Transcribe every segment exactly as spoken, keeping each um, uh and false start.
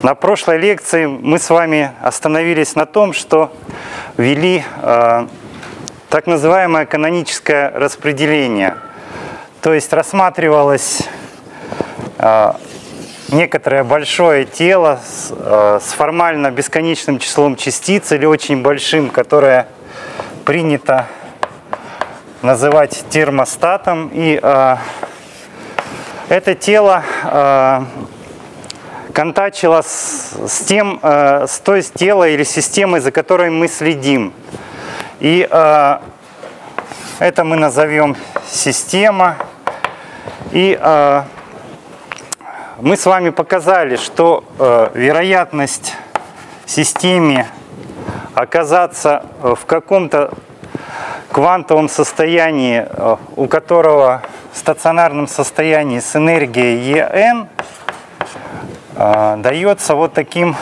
На прошлой лекции мы с вами остановились на том, что ввели э, так называемое каноническое распределение. То есть рассматривалось э, некоторое большое тело с, э, с формально бесконечным числом частиц или очень большим, которое принято называть термостатом. И э, это тело э, контачило с, с, тем, э, с той телом или системой, за которой мы следим. И э, это мы назовем система. И э, мы с вами показали, что э, вероятность системе оказаться в каком-то квантовом состоянии, э, у которого в стационарном состоянии с энергией Е Н, э, дается вот таким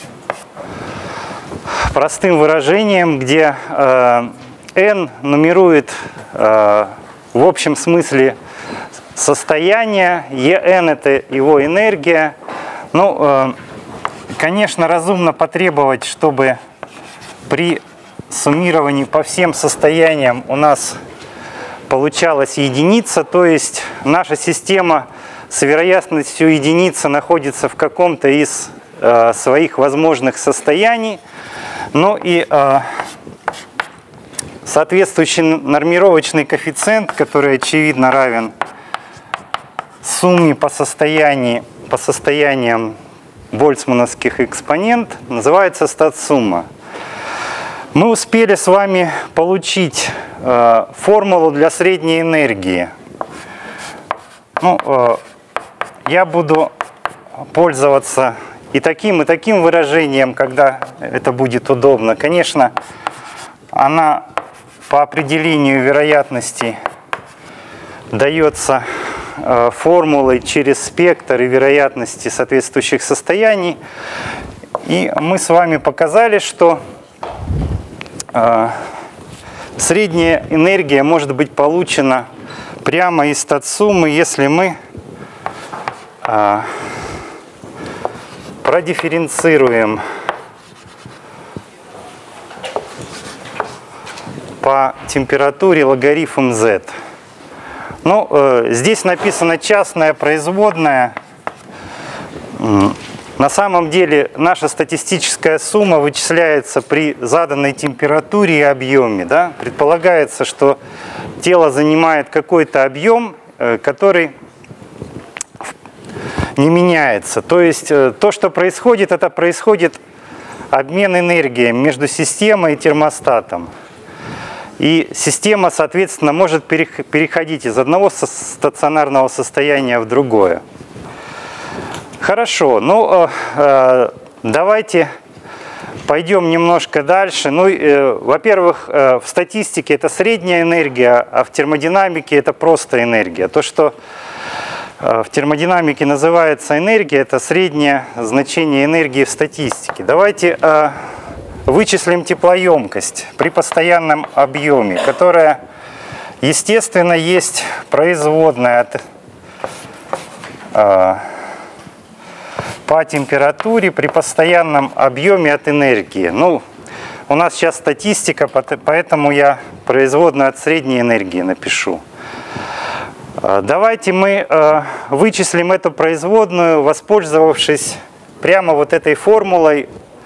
простым выражением, где э, N нумерует э, в общем смысле состояние, Е Н это его энергия. Ну, э, конечно, разумно потребовать, чтобы при суммировании по всем состояниям у нас получалась единица, то есть наша система с вероятностью единицы находится в каком-то из э, своих возможных состояний. Ну и э, соответствующий нормировочный коэффициент, который очевидно равен сумме по, состоянию, по состояниям больцмановских экспонент, называется статсумма. Мы успели с вами получить э, формулу для средней энергии. Ну, э, я буду пользоваться и таким, и таким выражением, когда это будет удобно. Конечно, она по определению вероятности дается э, формулой через спектр и вероятности соответствующих состояний. И мы с вами показали, что э, средняя энергия может быть получена прямо из статсуммы, если мы э, продифференцируем по температуре логарифм z. Ну, э, здесь написано частная производная. На самом деле наша статистическая сумма вычисляется при заданной температуре и объеме. Да? Предполагается, что тело занимает какой-то объем, э, который не меняется. То есть э, то, что происходит, это происходит обмен энергией между системой и термостатом. И система, соответственно, может переходить из одного стационарного состояния в другое. Хорошо, ну э, давайте пойдем немножко дальше. Ну, э, во-первых, э, в статистике это средняя энергия, а в термодинамике это просто энергия. То, что э, в термодинамике называется энергия, это среднее значение энергии в статистике. Давайте э, вычислим теплоемкость при постоянном объеме, которая, естественно, есть производная от, э, по температуре при постоянном объеме от энергии. Ну, у нас сейчас статистика, поэтому я производную от средней энергии напишу. Э, давайте мы э, вычислим эту производную, воспользовавшись прямо вот этой формулой,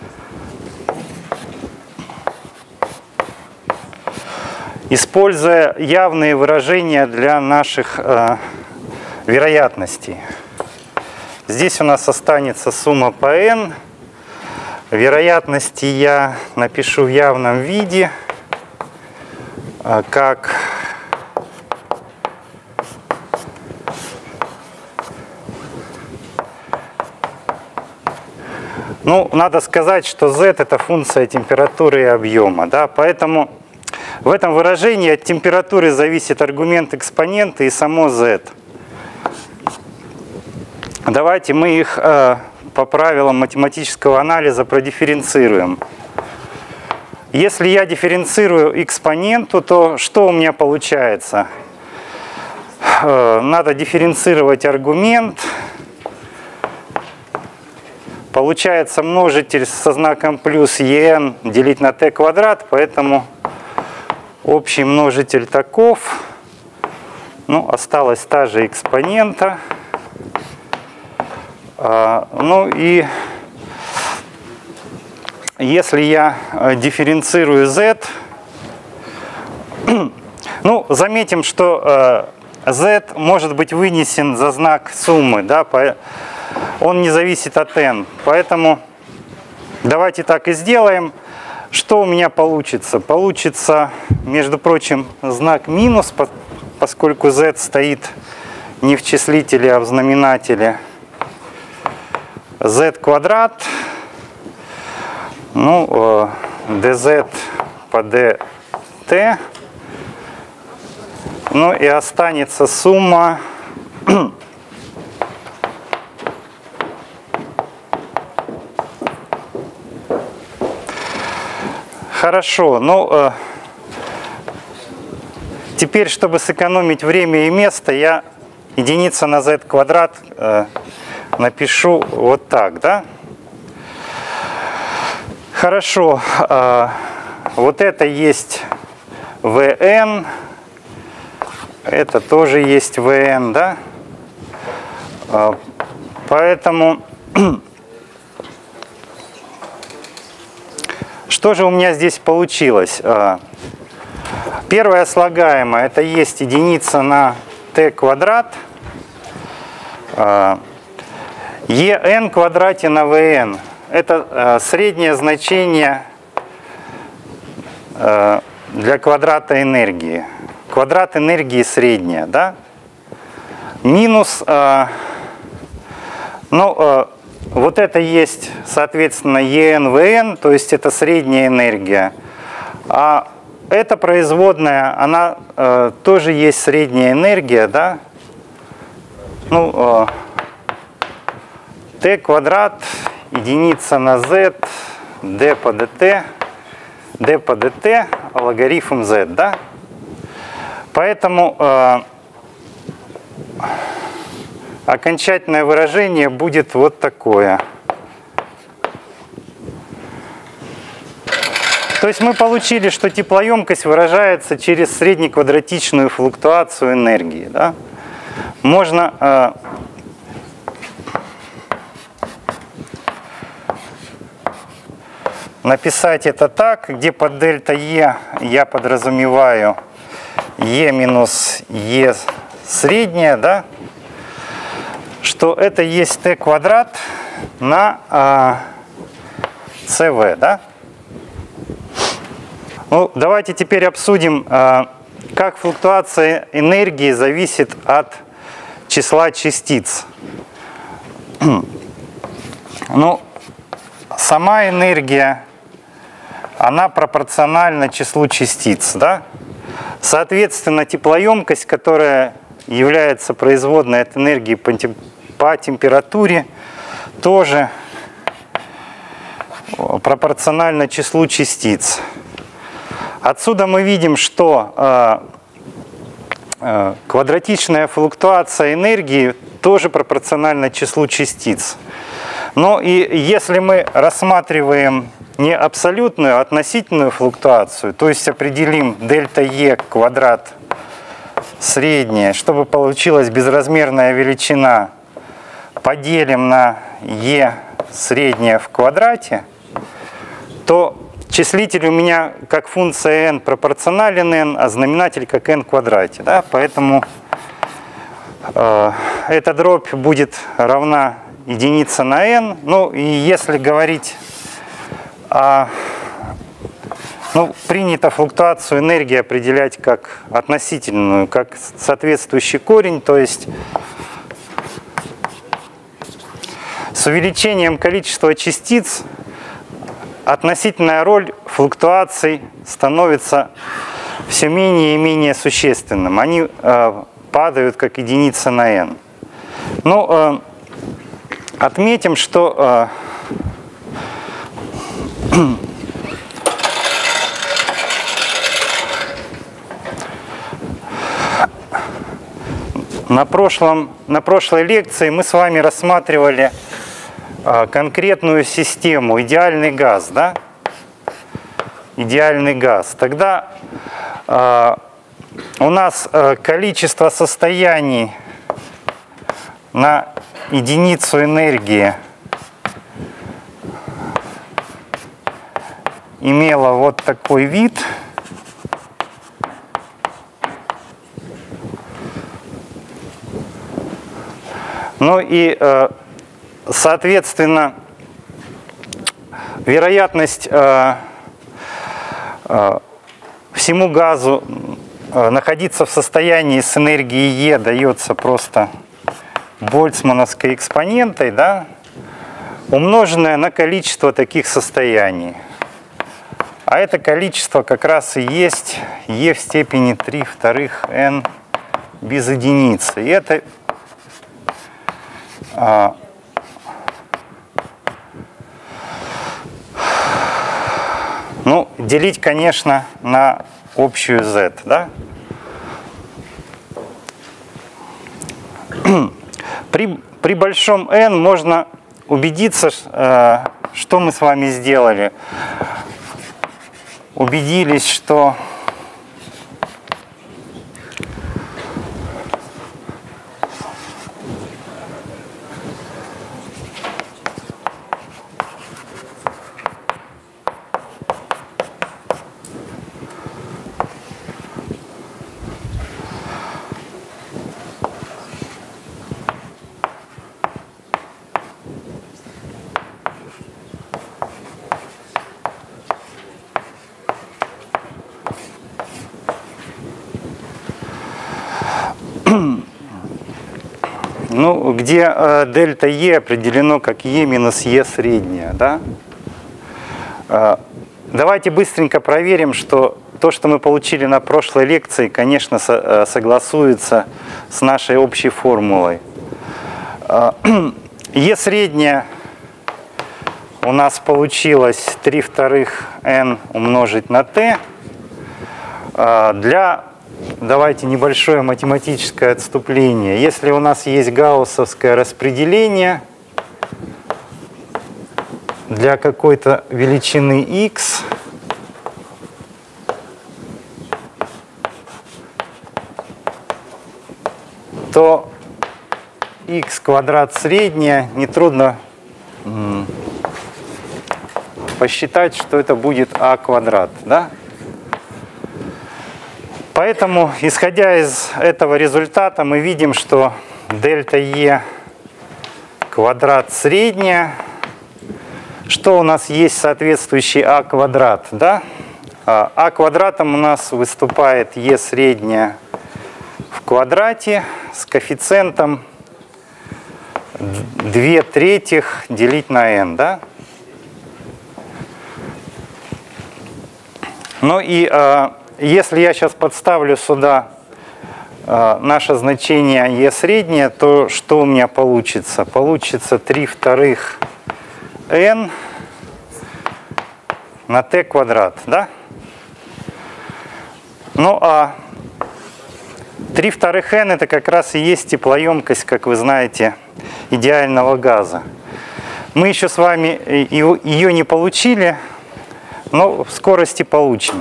используя явные выражения для наших э, вероятностей. Здесь у нас останется сумма по n. Вероятности я напишу в явном виде, э, как ну, надо сказать, что z это функция температуры и объема, да, поэтому в этом выражении от температуры зависит аргумент экспонента и само z. Давайте мы их э, по правилам математического анализа продифференцируем. Если я дифференцирую экспоненту, то что у меня получается? Э, надо дифференцировать аргумент. получается множитель со знаком плюс en делить на t квадрат, поэтому общий множитель таков. Ну, осталась та же экспонента. А, ну и если я дифференцирую z, ну, заметим, что э, z может быть вынесен за знак суммы, да, по, он не зависит от n. Поэтому давайте так и сделаем. Что у меня получится? Получится, между прочим, знак минус, по, поскольку z стоит не в числителе, а в знаменателе. Z квадрат, ну, э, dz по dt. Ну и останется сумма хорошо. Ну, э, теперь, чтобы сэкономить время и место, я единица на z квадрат э, напишу вот так, да? Хорошо. Э, вот это есть vn. Это тоже есть vn, да? Поэтому что же у меня здесь получилось? Первое слагаемое — это есть единица на t квадрат en квадрате на vn. Это среднее значение для квадрата энергии. Квадрат энергии средняя, да? Минус, э, ну, э, вот это есть, соответственно, en/vn, то есть это средняя энергия. А эта производная, она э, тоже есть средняя энергия, да? Ну, э, t квадрат, единица на z, d по dt, d по dt, логарифм z, да? Поэтому э, окончательное выражение будет вот такое. То есть мы получили, что теплоемкость выражается через среднеквадратичную флуктуацию энергии. Да? Можно э, написать это так, где под дельта E я подразумеваю E минус E средняя, да, что это есть t квадрат на а, cv, да. Ну, давайте теперь обсудим, а, как флуктуация энергии зависит от числа частиц. Ну, сама энергия, она пропорциональна числу частиц, да. Соответственно, теплоемкость, которая является производной от энергии по температуре, тоже пропорциональна числу частиц. Отсюда мы видим, что э, э, квадратичная флуктуация энергии тоже пропорциональна числу частиц. Но и если мы рассматриваем не абсолютную, а относительную флуктуацию, то есть определим дельта E квадрат средняя, чтобы получилась безразмерная величина, поделим на E средняя в квадрате, то числитель у меня как функция n пропорционален n, а знаменатель как n в квадрате. Да? Поэтому э, эта дробь будет равна единица на n. Ну и если говорить А, ну, принято флуктуацию энергии определять как относительную, как соответствующий корень, то есть с увеличением количества частиц относительная роль флуктуаций становится все менее и менее существенным. Они э, падают как единица на n. Ну, э, отметим, что э, На, прошлом, на прошлой лекции мы с вами рассматривали э, конкретную систему, идеальный газ, да? Идеальный газ. Тогда э, у нас э, количество состояний на единицу энергии имело вот такой вид. Ну и, э, соответственно, вероятность э, э, всему газу э, находиться в состоянии с энергией Е дается просто больцмановской экспонентой, да, умноженное на количество таких состояний. А это количество как раз и есть Е в степени три вторых n без единицы. И это а, ну, делить, конечно, на общую z, да? При, при большом n можно убедиться, что мы с вами сделали. Убедились, что ну, где э, дельта Е определено как Е минус Е средняя, да? Э, давайте быстренько проверим, что то, что мы получили на прошлой лекции, конечно, со, э, согласуется с нашей общей формулой. Э, Е средняя у нас получилось три вторых n умножить на t. Э, для Давайте небольшое математическое отступление. Если у нас есть гауссовское распределение для какой-то величины x, то x квадрат средняя, нетрудно посчитать, что это будет а квадрат, да? Поэтому, исходя из этого результата, мы видим, что дельта Е квадрат средняя, что у нас есть соответствующий а квадрат, да? А квадратом у нас выступает Е средняя в квадрате с коэффициентом две третьих делить на n, да? Ну и если я сейчас подставлю сюда э, наше значение Е среднее, то что у меня получится? Получится три вторых n на t квадрат, да? Ну а три вторых n это как раз и есть теплоемкость, как вы знаете, идеального газа. Мы еще с вами ее не получили, но в скорости получим.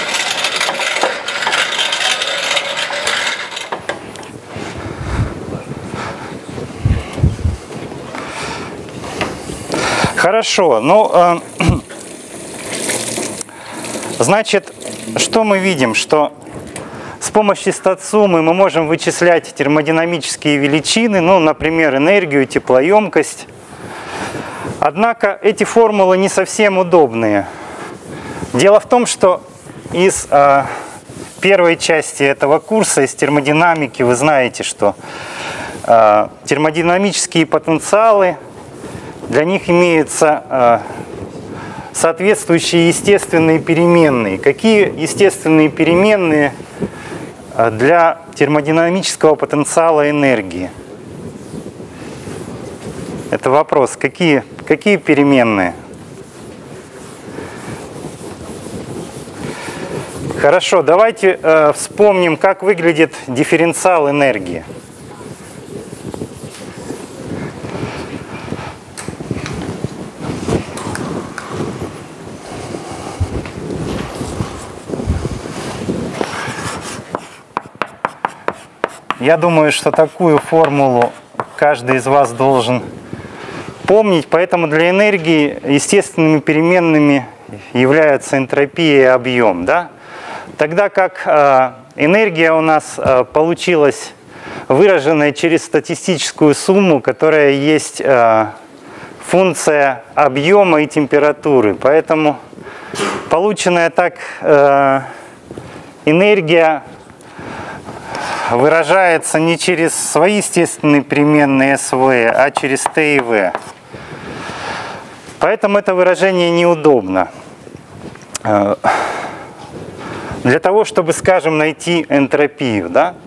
Хорошо, ну, э, значит, что мы видим? Что с помощью статсуммы мы можем вычислять термодинамические величины, ну, например, энергию, теплоемкость. Однако эти формулы не совсем удобные. Дело в том, что из э, первой части этого курса, из термодинамики, вы знаете, что э, термодинамические потенциалы, для них имеются э, соответствующие естественные переменные. Какие естественные переменные э, для термодинамического потенциала энергии? Это вопрос. Какие, какие переменные? Хорошо, давайте э, вспомним, как выглядит дифференциал энергии. я думаю, что такую формулу каждый из вас должен помнить. Поэтому для энергии естественными переменными являются энтропия и объем. Да? Тогда как э, энергия у нас э, получилась выраженная через статистическую сумму, которая есть э, функция объема и температуры. Поэтому полученная так э, энергия выражается не через свои естественные переменные СВ, а через Т и В. Поэтому это выражение неудобно. Для того, чтобы, скажем, найти энтропию, да?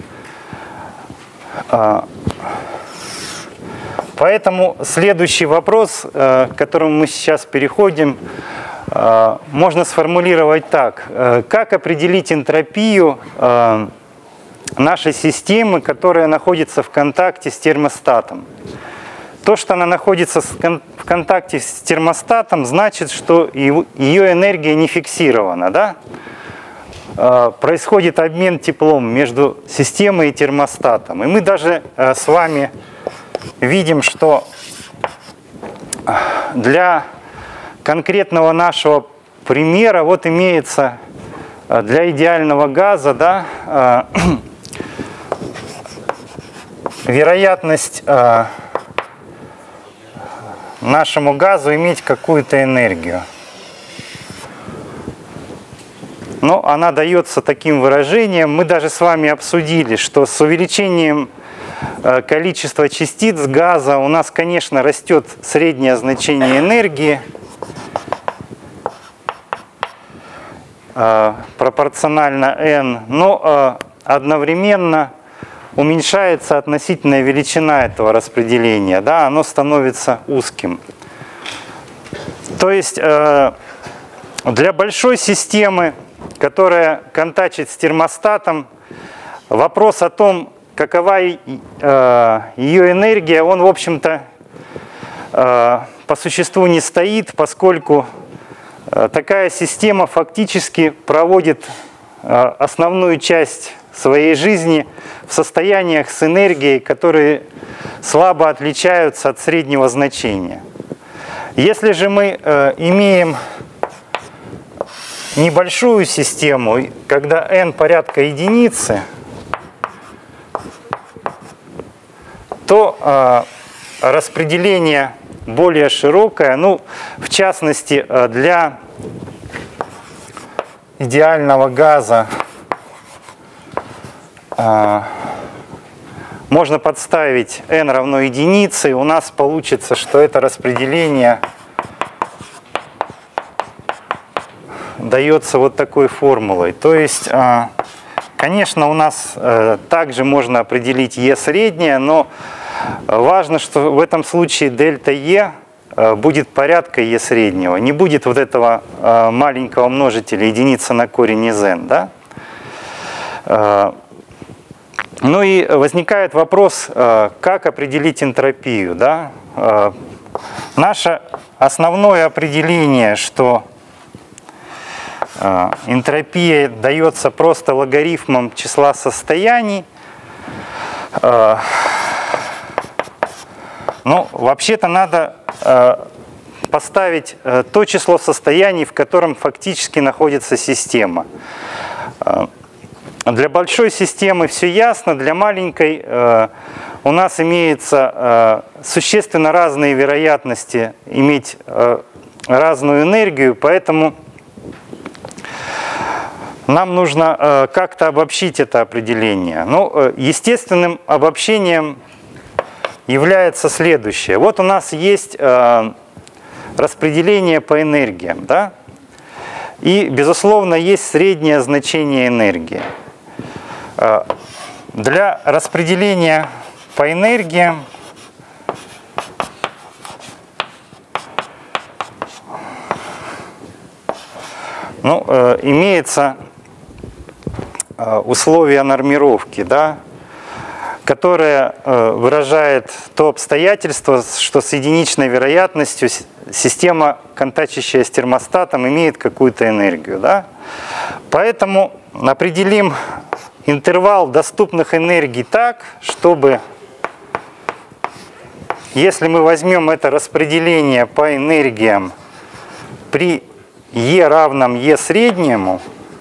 Поэтому следующий вопрос, к которому мы сейчас переходим, можно сформулировать так. Как определить энтропию нашей системы, которая находится в контакте с термостатом? То, что она находится в контакте с термостатом, значит, что ее энергия не фиксирована. Да? Происходит обмен теплом между системой и термостатом. И мы даже с вами видим, что для конкретного нашего примера вот имеется для идеального газа, да, вероятность нашему газу иметь какую-то энергию. Но она дается таким выражением. Мы даже с вами обсудили, что с увеличением количества частиц газа у нас, конечно, растет среднее значение энергии, пропорционально n, но одновременно уменьшается относительная величина этого распределения, да, оно становится узким. То есть для большой системы, которая контачит с термостатом, вопрос о том, какова ее энергия, он, в общем-то, по существу не стоит, поскольку такая система фактически проводит основную часть своей жизни в состояниях с энергией, которые слабо отличаются от среднего значения. Если же мы э, имеем небольшую систему, когда n порядка единицы, то э, распределение более широкое, ну, в частности, э, для идеального газа можно подставить n равно единице, и у нас получится, что это распределение дается вот такой формулой. То есть, конечно, у нас также можно определить E среднее, но важно, что в этом случае дельта E будет порядка E среднего, не будет вот этого маленького множителя единица на корень из n, да? Ну и возникает вопрос, как определить энтропию. Да? Наше основное определение, что энтропия дается просто логарифмом числа состояний. Ну, вообще-то надо поставить то число состояний, в котором фактически находится система. Для большой системы все ясно, для маленькой э, у нас имеются э, существенно разные вероятности иметь э, разную энергию, поэтому нам нужно э, как-то обобщить это определение. Ну, э, естественным обобщением является следующее. Вот у нас есть э, распределение по энергиям, да? И, безусловно, есть среднее значение энергии. Для распределения по энергиям ну, э, имеется э, условие нормировки, да, которое э, выражает то обстоятельство, что с единичной вероятностью система, контачащая с термостатом, имеет какую-то энергию. Да? Поэтому определим интервал доступных энергий так, чтобы, если мы возьмем это распределение по энергиям при E равном E среднему,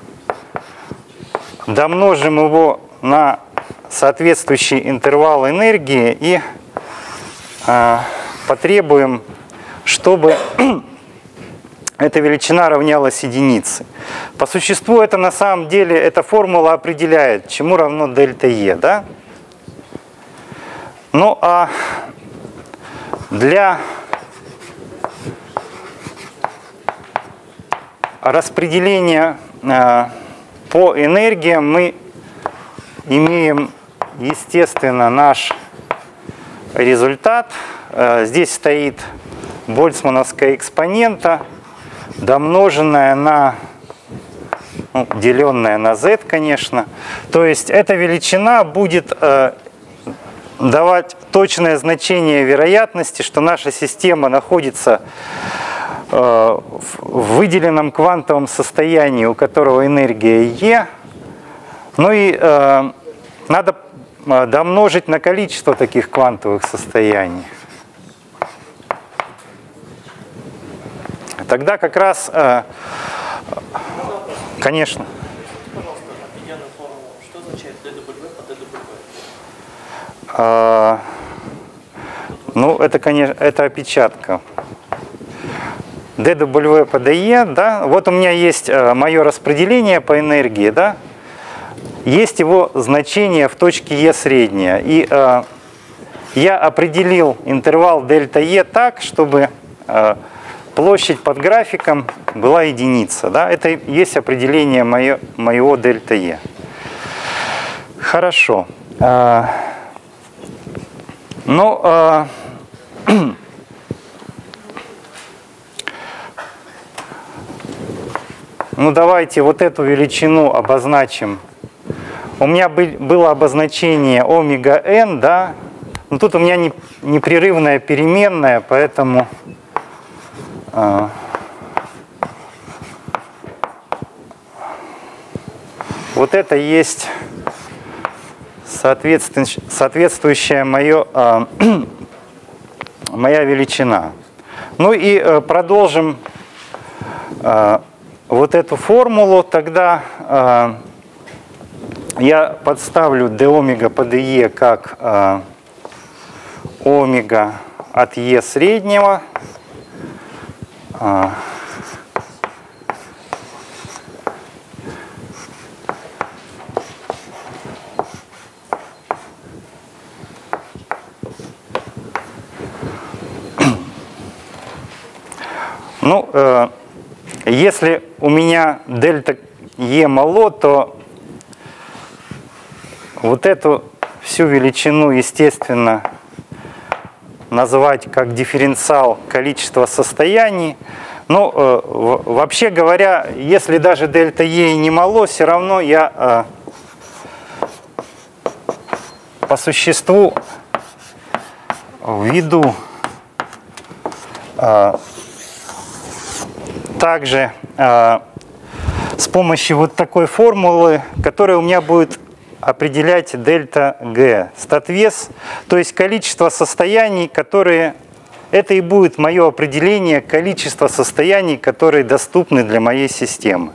домножим его на соответствующий интервал энергии и э, потребуем, чтобы эта величина равнялась единице. По существу это на самом деле, эта формула определяет, чему равно дельта E, да? Ну а для распределения э, по энергиям мы имеем, естественно, наш результат. Э, здесь стоит больцмановская экспонента, домноженная на, ну, деленная на z, конечно. То есть эта величина будет э, давать точное значение вероятности, что наша система находится э, в выделенном квантовом состоянии, у которого энергия E. Ну и э, надо домножить на количество таких квантовых состояний. Тогда как раз, э, конечно. Пожалуйста, определенную формулу. Что означает дэ дабл ю по дэ дабл ю? Э, ну, это, конечно, это опечатка. дэ дабл ю по дэ е, да. Вот у меня есть э, мое распределение по энергии, да. Есть его значение в точке Е среднее. И э, я определил интервал дельта Е так, чтобы э, площадь под графиком была единица. Да? Это и есть определение мое, моего дельта Е. Хорошо. Э, ну, э, ну, давайте вот эту величину обозначим. У меня было обозначение омега н, да, но тут у меня не, непрерывная переменная, поэтому э, вот это есть соответствующая, соответствующая мое, э, моя величина. Ну и э, продолжим э, вот эту формулу, тогда э, я подставлю d омега по dE как э, омега от E среднего. Э, ну, э, если у меня дельта E мало, то вот эту всю величину, естественно, назвать как дифференциал количества состояний. Но э, вообще говоря, если даже дельта Е и не мало, все равно я э, по существу введу э, также э, с помощью вот такой формулы, которая у меня будет определять дельта Г, статвес, то есть количество состояний, которые, это и будет мое определение количества состояний, которые доступны для моей системы.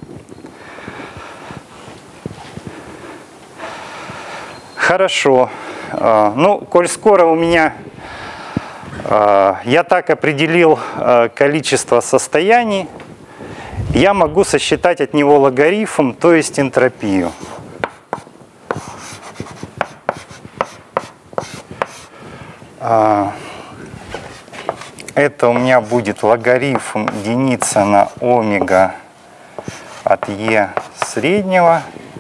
Хорошо. Ну, коль скоро у меня, я так определил количество состояний, я могу сосчитать от него логарифм, то есть энтропию. Это у меня будет логарифм единица на омега от Е среднего.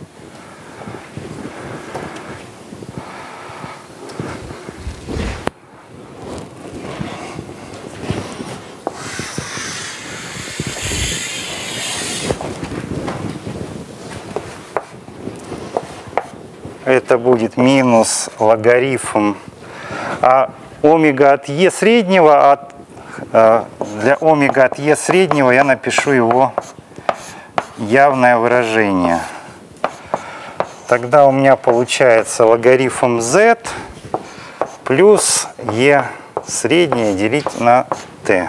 Это будет минус логарифм. А омега от Е среднего, от, для омега от Е среднего я напишу его явное выражение. тогда у меня получается логарифм z плюс e среднее делить на t.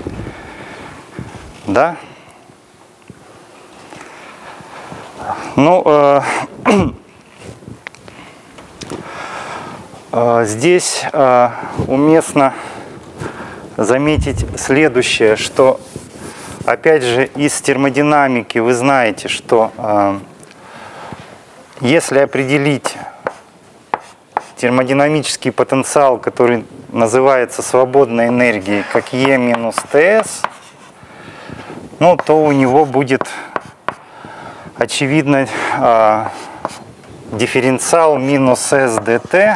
Да? Ну, э, э, здесь э, уместно заметить следующее, что, опять же, из термодинамики вы знаете, что э, если определить термодинамический потенциал, который называется свободной энергией, как E минус Тс, ну, то у него будет, очевидно, э, дифференциал минус эс дт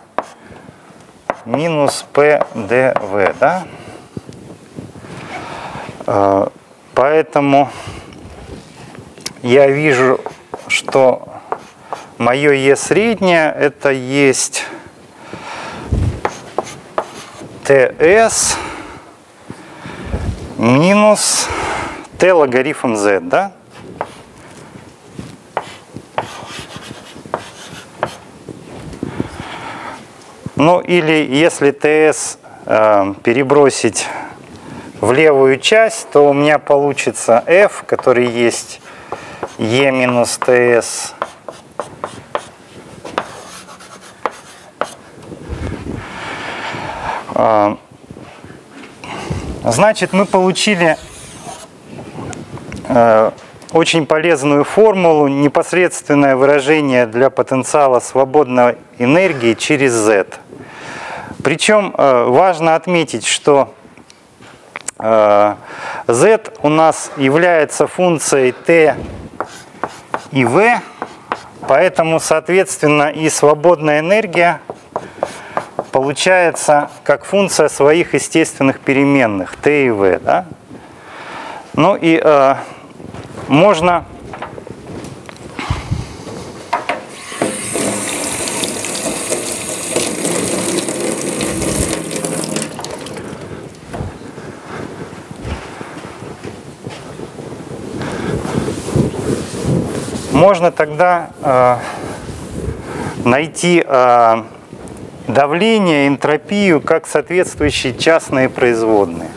минус пэ дэ вэ, да? Э, поэтому я вижу, что мое Е среднее это есть Тс минус Т логарифм Z, да? Ну или если Тс э, перебросить в левую часть, то у меня получится F, который есть Е минус Тс Значит, мы получили э, очень полезную формулу, непосредственное выражение для потенциала свободной энергии через Z. Причем э, важно отметить, что э, Z у нас является функцией t и v, поэтому, соответственно, и свободная энергия получается как функция своих естественных переменных t и v. Да? Ну и э, можно можно тогда э, найти э, давление, энтропию как соответствующие частные производные.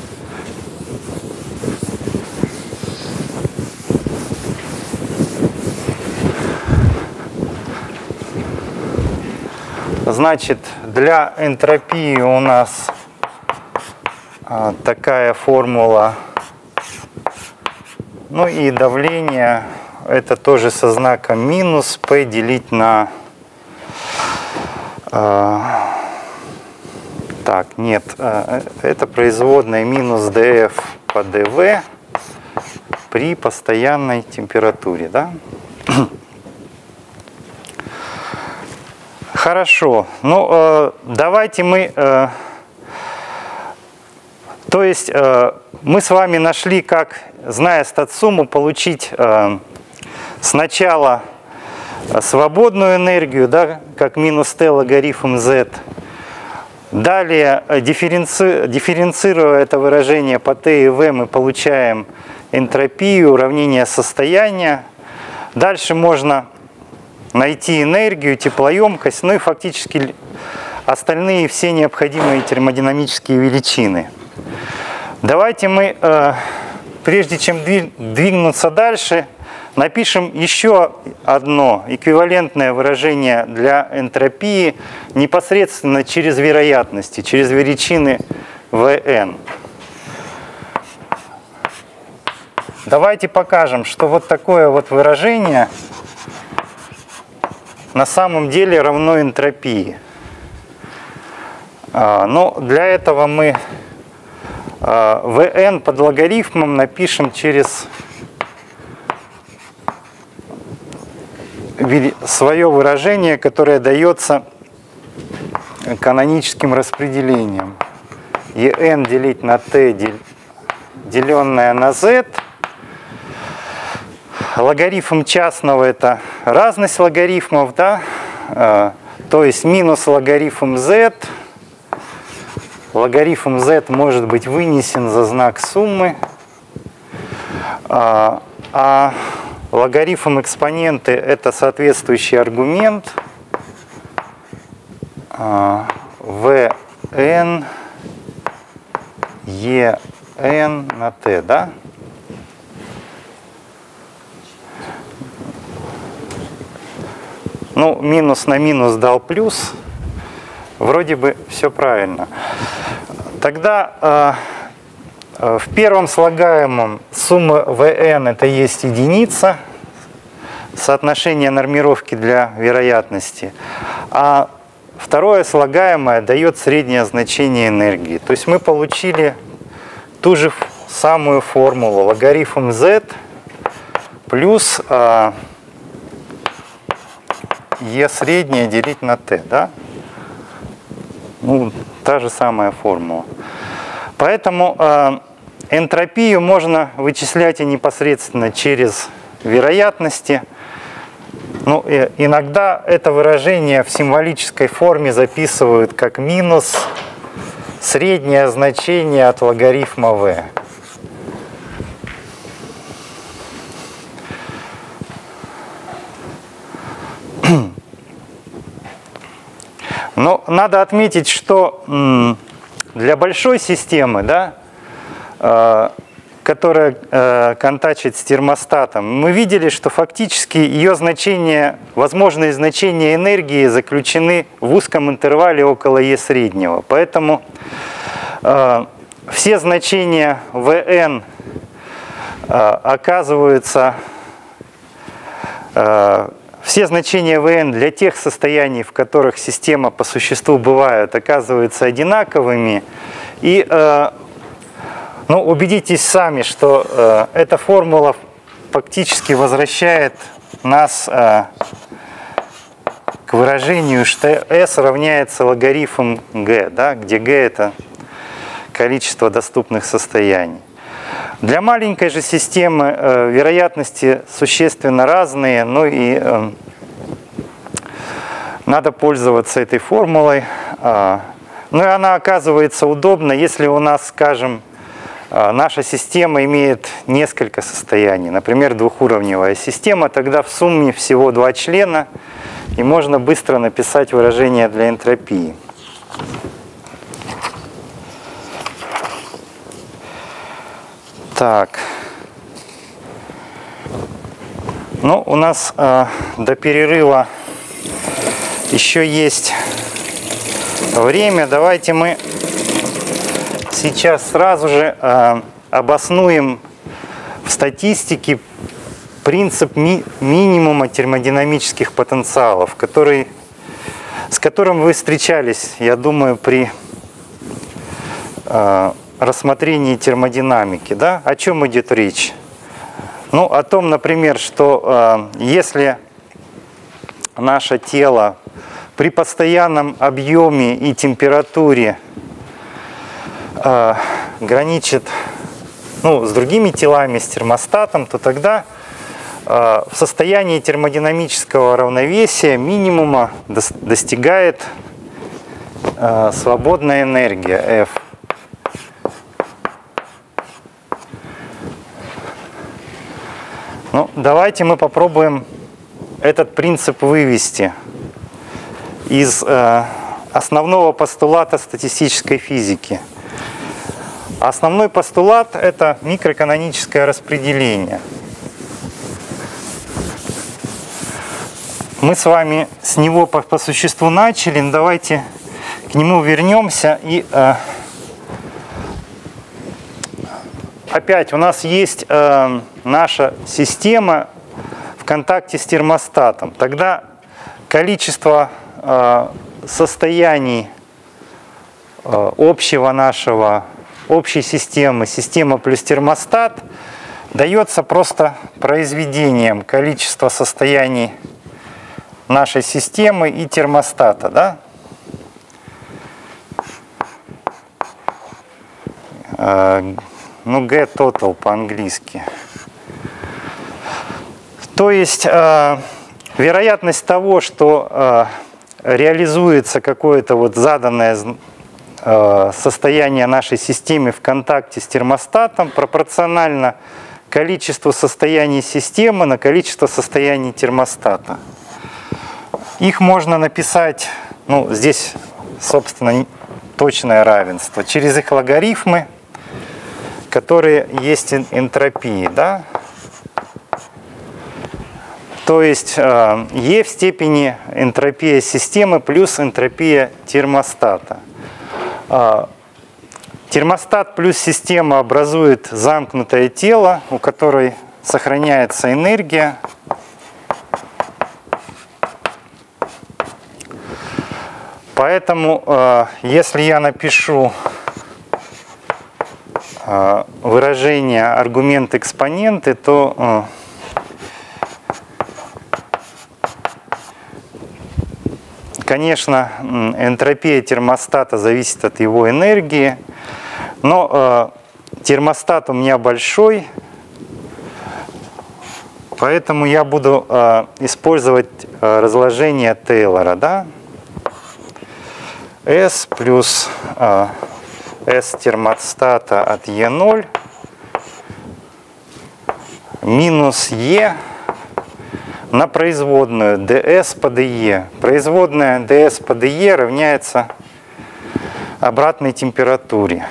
Значит, для энтропии у нас а, такая формула. Ну и давление это тоже со знаком минус P делить на... А, так, нет, а, это производная минус dF по dV при постоянной температуре, да? Хорошо. Ну, э, давайте мы... Э, то есть э, мы с вами нашли, как, зная статсумму, получить э, сначала свободную энергию, да, как минус t логарифм z. Далее, дифференци... дифференцируя это выражение по t и v, мы получаем энтропию, уравнение состояния. Дальше можно найти энергию, теплоемкость, ну и фактически остальные все необходимые термодинамические величины. Давайте мы, э, прежде чем двинуться дальше, напишем еще одно эквивалентное выражение для энтропии непосредственно через вероятности, через величины Vn. Давайте покажем, что вот такое вот выражение на самом деле равно энтропии. Но для этого мы Vn под логарифмом напишем через свое выражение, которое дается каноническим распределением. En делить на t, деленное на z. Логарифм частного это разность логарифмов, да? То есть минус логарифм z. Логарифм z может быть вынесен за знак суммы. А логарифм экспоненты – это соответствующий аргумент Vn En на t, да? Ну, минус на минус дал плюс. Вроде бы все правильно. Тогда э, в первом слагаемом сумма Vn это есть единица, соотношение нормировки для вероятности. А второе слагаемое дает среднее значение энергии. То есть мы получили ту же самую формулу логарифм z плюс э, e среднее делить на t, да? Ну, та же самая формула. Поэтому э, энтропию можно вычислять и непосредственно через вероятности. Ну, и иногда это выражение в символической форме записывают как минус среднее значение от логарифма v. Но надо отметить, что для большой системы, да, которая контачит с термостатом, мы видели, что фактически ее значения, возможные значения энергии заключены в узком интервале около e среднего. Поэтому все значения Vn оказываются... Все значения Vn для тех состояний, в которых система по существу бывает, оказываются одинаковыми. И э, ну, убедитесь сами, что э, эта формула фактически возвращает нас э, к выражению, что S равняется логарифм g, да, где g это количество доступных состояний. Для маленькой же системы э, вероятности существенно разные, ну и э, надо пользоваться этой формулой. Э, ну и она оказывается удобна, если у нас, скажем, э, наша система имеет несколько состояний, например, двухуровневая система, тогда в сумме всего два члена, и можно быстро написать выражение для энтропии. Так, ну, у нас э, до перерыва еще есть время. Давайте мы сейчас сразу же э, обоснуем в статистике принцип ми минимума термодинамических потенциалов, который, с которым вы встречались, я думаю, при... Э, рассмотрении термодинамики, да? О чем идет речь? Ну, о том, например, что э, если наше тело при постоянном объеме и температуре э, граничит, ну, с другими телами, с термостатом, то тогда э, в состоянии термодинамического равновесия минимума дос достигает э, свободная энергия F. Ну, давайте мы попробуем этот принцип вывести из э, основного постулата статистической физики. Основной постулат – это микроканоническое распределение. Мы с вами с него по, по существу начали, но давайте к нему вернемся и... Э, Опять у нас есть э, наша система в контакте с термостатом. Тогда количество э, состояний э, общего нашего, общей системы, система плюс термостат, дается просто произведением количества состояний нашей системы и термостата. Да? Э, Ну, G total по-английски. То есть э, вероятность того, что э, реализуется какое-то вот заданное э, состояние нашей системы в контакте с термостатом, пропорционально количеству состояний системы на количество состояний термостата. Их можно написать, ну, здесь, собственно, точное равенство, через их логарифмы, которые есть энтропии, да? То есть э, E в степени энтропия системы плюс энтропия термостата. Э, термостат плюс система образует замкнутое тело, у которой сохраняется энергия. Поэтому, э, если я напишу э, выражение аргумент-экспоненты, то э, конечно, энтропия термостата зависит от его энергии, но э, термостат у меня большой, поэтому я буду э, использовать э, разложение Тейлора, да? S плюс э, S термостата от E ноль минус E на производную ds по dE. Производная ds по dE равняется обратной температуре.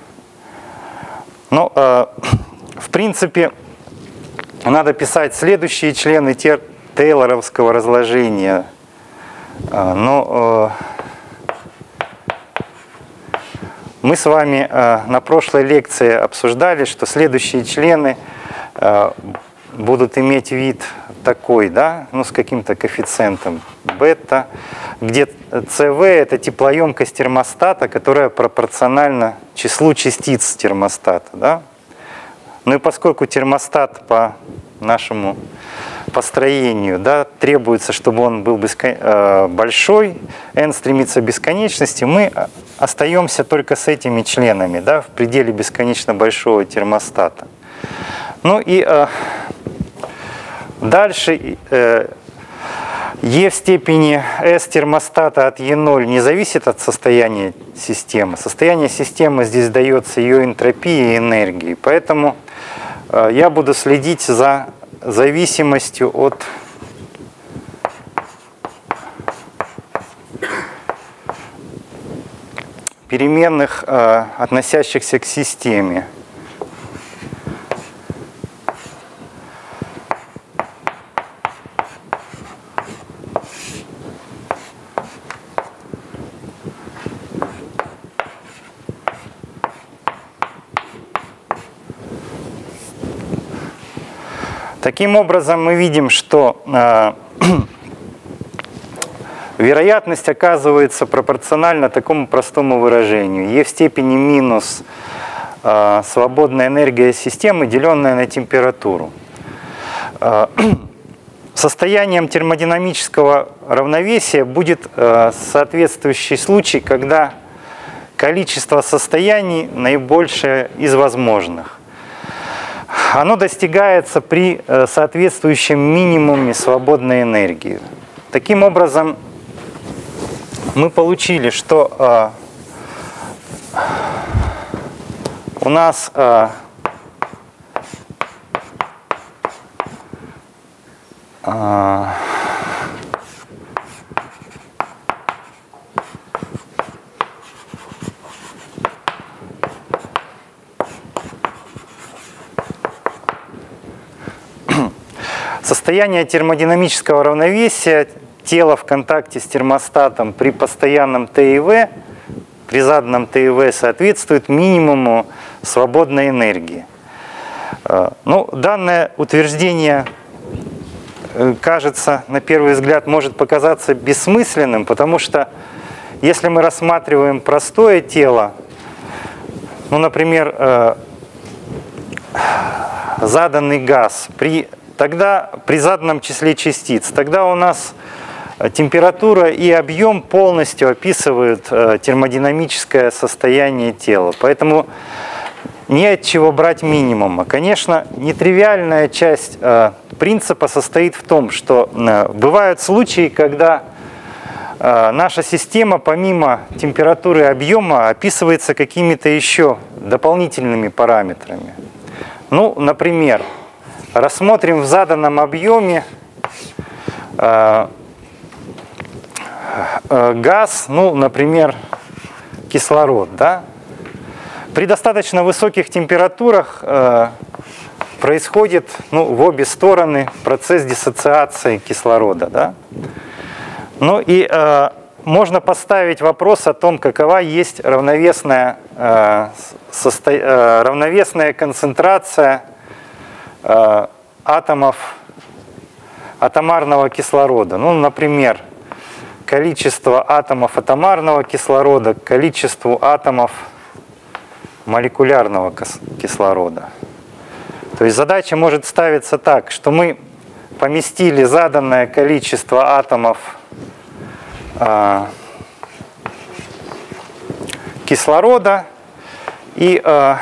Ну, э, в принципе, надо писать следующие члены тейлоровского разложения. Э, но э, мы с вами э, на прошлой лекции обсуждали, что следующие члены э, будут иметь вид такой, да, ну, с каким-то коэффициентом бета, где си ви это теплоемкость термостата, которая пропорциональна числу частиц термостата, да. Ну и поскольку термостат по нашему построению, да, требуется, чтобы он был бескон... большой, n стремится к бесконечности, мы остаемся только с этими членами, да, в пределе бесконечно большого термостата. Ну и э, дальше э, E в степени S термостата от E ноль не зависит от состояния системы. Состояние системы здесь дается ее энтропией и энергией. Поэтому э, я буду следить за зависимостью от переменных, э, относящихся к системе. Таким образом, мы видим, что э, вероятность оказывается пропорциональна такому простому выражению. E в степени минус э, свободная энергия системы, деленная на температуру. Э, состоянием термодинамического равновесия будет э, соответствующий случай, когда количество состояний наибольшее из возможных. Оно достигается при соответствующем минимуме свободной энергии. Таким образом, мы получили, что э, у нас э, э, состояние термодинамического равновесия тела в контакте с термостатом при постоянном Т и В, при заданном Т и В соответствует минимуму свободной энергии. Ну, данное утверждение, кажется, на первый взгляд, может показаться бессмысленным, потому что если мы рассматриваем простое тело, ну, например, заданный газ, при Тогда при заданном числе частиц, тогда у нас температура и объем полностью описывают термодинамическое состояние тела. Поэтому не от чего брать минимума. Конечно, нетривиальная часть принципа состоит в том, что бывают случаи, когда наша система помимо температуры и объема описывается какими-то еще дополнительными параметрами. Ну, например, рассмотрим в заданном объеме э, э, газ, ну, например, кислород, да? При достаточно высоких температурах э, происходит, ну, в обе стороны процесс диссоциации кислорода, да? Ну и э, можно поставить вопрос о том, какова есть равновесная, э, состо... э, равновесная концентрация э, атомов атомарного кислорода. Ну, например, количество атомов атомарного кислорода к количеству атомов молекулярного кислорода. То есть задача может ставиться так, что мы поместили заданное количество атомов э, кислорода и э,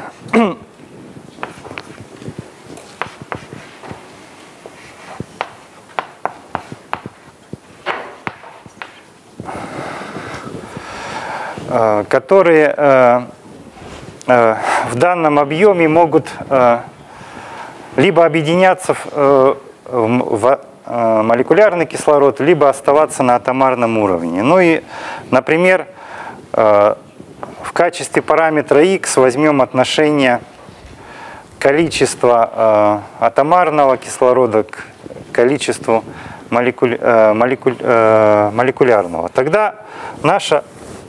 э, которые э, э, в данном объеме могут э, либо объединяться в, э, в э, молекулярный кислород, либо оставаться на атомарном уровне. Ну и, например, э, в качестве параметра x возьмем отношение количества э, атомарного кислорода к количеству молекуль, э, молекуль, э, молекулярного. Тогда наша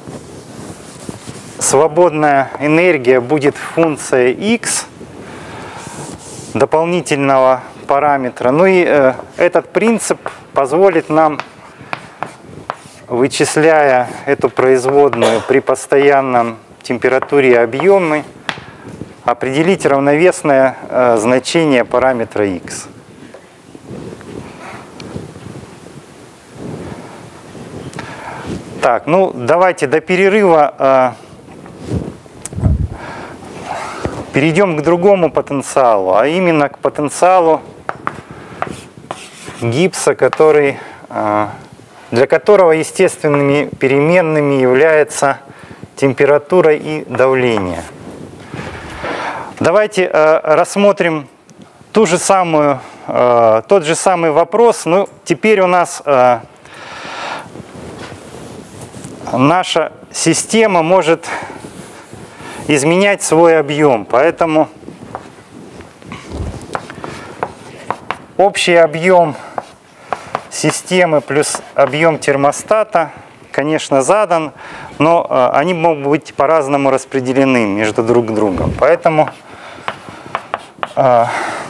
свободная энергия будет функция x, дополнительного параметра. Ну и э, этот принцип позволит нам, вычисляя эту производную при постоянном температуре и объеме, определить равновесное э, значение параметра x. Так, ну давайте до перерыва э, перейдем к другому потенциалу, а именно к потенциалу гипса, который, для которого естественными переменными являются температура и давление. Давайте рассмотрим ту же самую, тот же самый вопрос, но теперь у нас наша система может изменять свой объем, поэтому общий объем системы плюс объем термостата, конечно, задан, но э, они могут быть по-разному распределены между друг другом. Поэтому э,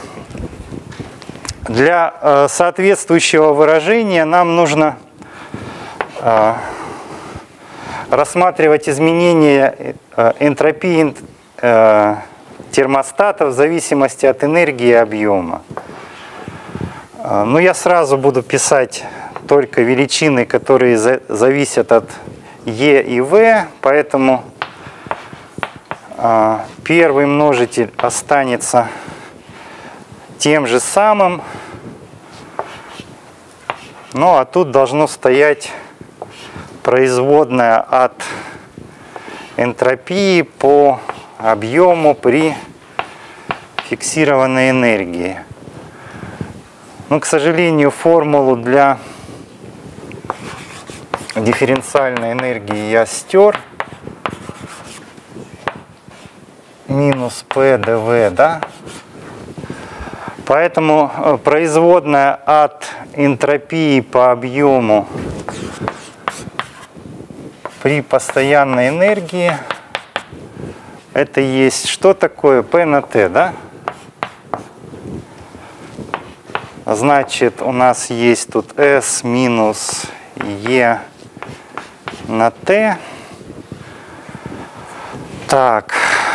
для э, соответствующего выражения нам нужно э, рассматривать изменения энтропии термостата в зависимости от энергии и объема. Но я сразу буду писать только величины, которые зависят от E и V, поэтому первый множитель останется тем же самым. Ну а тут должно стоять производная от энтропии по объему при фиксированной энергии. Но, к сожалению, формулу для дифференциальной энергии я стер. Минус P dV, да? Поэтому производная от энтропии по объему при постоянной энергии это есть что такое P на T, да? Значит, у нас есть тут S минус E на T. Так,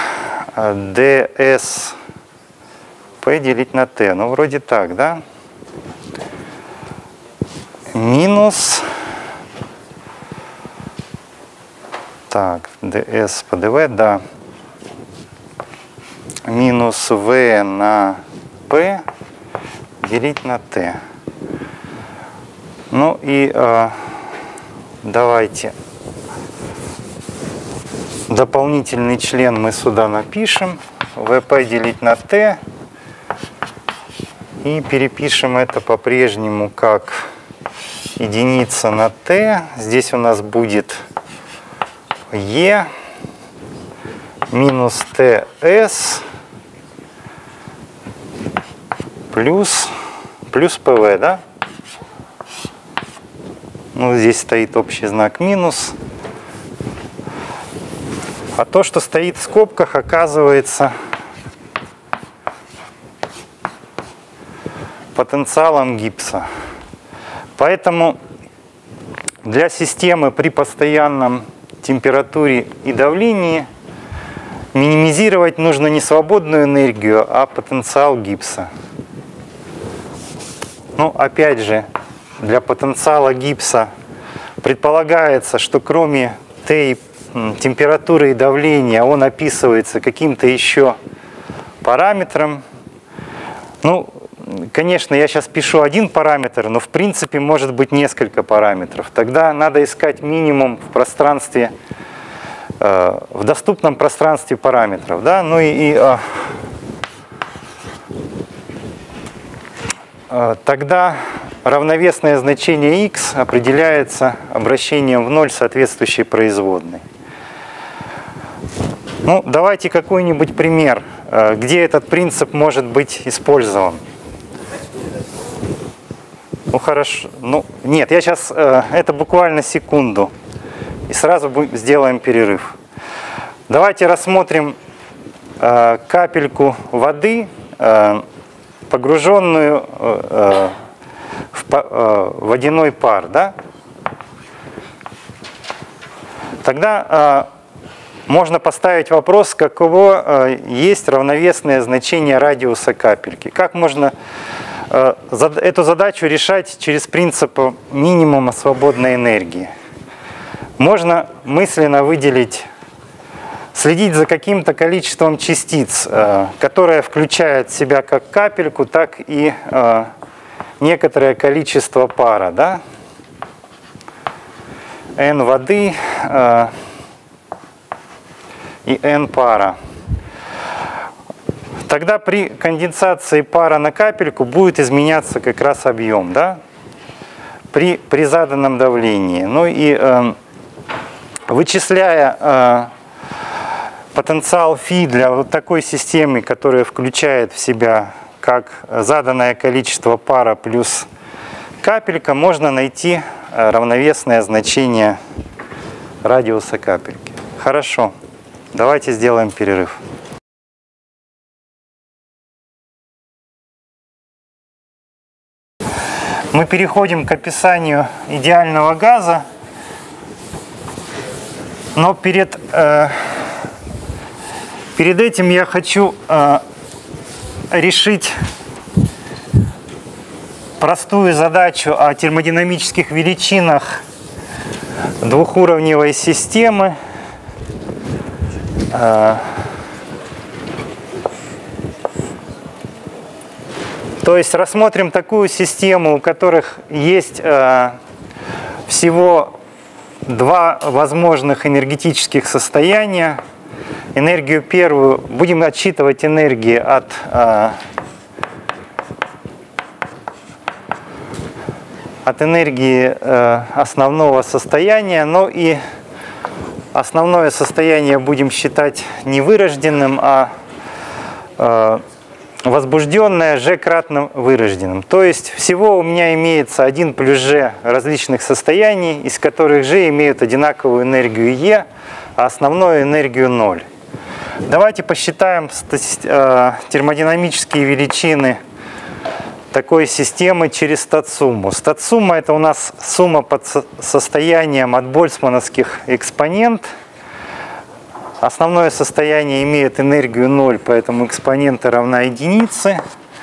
ds P делить на T. Ну, вроде так, да? Минус... Так, ds по dv, да. Минус v на p делить на t. Ну и э, давайте дополнительный член мы сюда напишем. ВП делить на Т. И перепишем это по-прежнему как единица на Т. Здесь у нас будет Е минус ТС плюс, плюс ПВ, да? Ну, здесь стоит общий знак минус. А то, что стоит в скобках, оказывается потенциалом гипса. Поэтому для системы при постоянном температуре и давлении минимизировать нужно не свободную энергию, а потенциал гипса. Ну, опять же, для потенциала гипса предполагается, что кроме Т, температуры и давления, он описывается каким-то еще параметром. Ну, конечно, я сейчас пишу один параметр, но в принципе может быть несколько параметров. Тогда надо искать минимум в пространстве, э, в доступном пространстве параметров. Да? Ну и, и э, э, тогда равновесное значение x определяется обращением в ноль соответствующей производной. Ну, давайте какой-нибудь пример, э, где этот принцип может быть использован. Ну хорошо, ну нет, я сейчас, э, это буквально секунду, и сразу будем, сделаем перерыв. Давайте рассмотрим э, капельку воды, э, погруженную э, в э, водяной пар, да? Тогда э, можно поставить вопрос, каково э, есть равновесное значение радиуса капельки. Как можно эту задачу решать через принцип минимума свободной энергии? Можно мысленно выделить, следить за каким-то количеством частиц, которое включает в себя как капельку, так и некоторое количество пара, да? N воды и N пара. Тогда при конденсации пара на капельку будет изменяться как раз объем, да? при, при заданном давлении. Ну и э, вычисляя э, потенциал φ для вот такой системы, которая включает в себя как заданное количество пара плюс капелька, можно найти равновесное значение радиуса капельки. Хорошо, давайте сделаем перерыв. Мы переходим к описанию идеального газа, но перед, э, перед этим я хочу э, решить простую задачу о термодинамических величинах двухуровневой системы. Э, То есть рассмотрим такую систему, у которых есть э, всего два возможных энергетических состояния. Энергию первую будем отсчитывать энергии от, э, от энергии э, основного состояния, но и основное состояние будем считать не вырожденным, а э, возбужденное G кратно вырожденным. То есть всего у меня имеется один плюс G различных состояний, из которых G имеют одинаковую энергию E, а основную энергию ноль. Давайте посчитаем термодинамические величины такой системы через статсумму. Статсумма — это у нас сумма под состоянием от больцмановских экспонент. Основное состояние имеет энергию ноль, поэтому экспонента равна единице.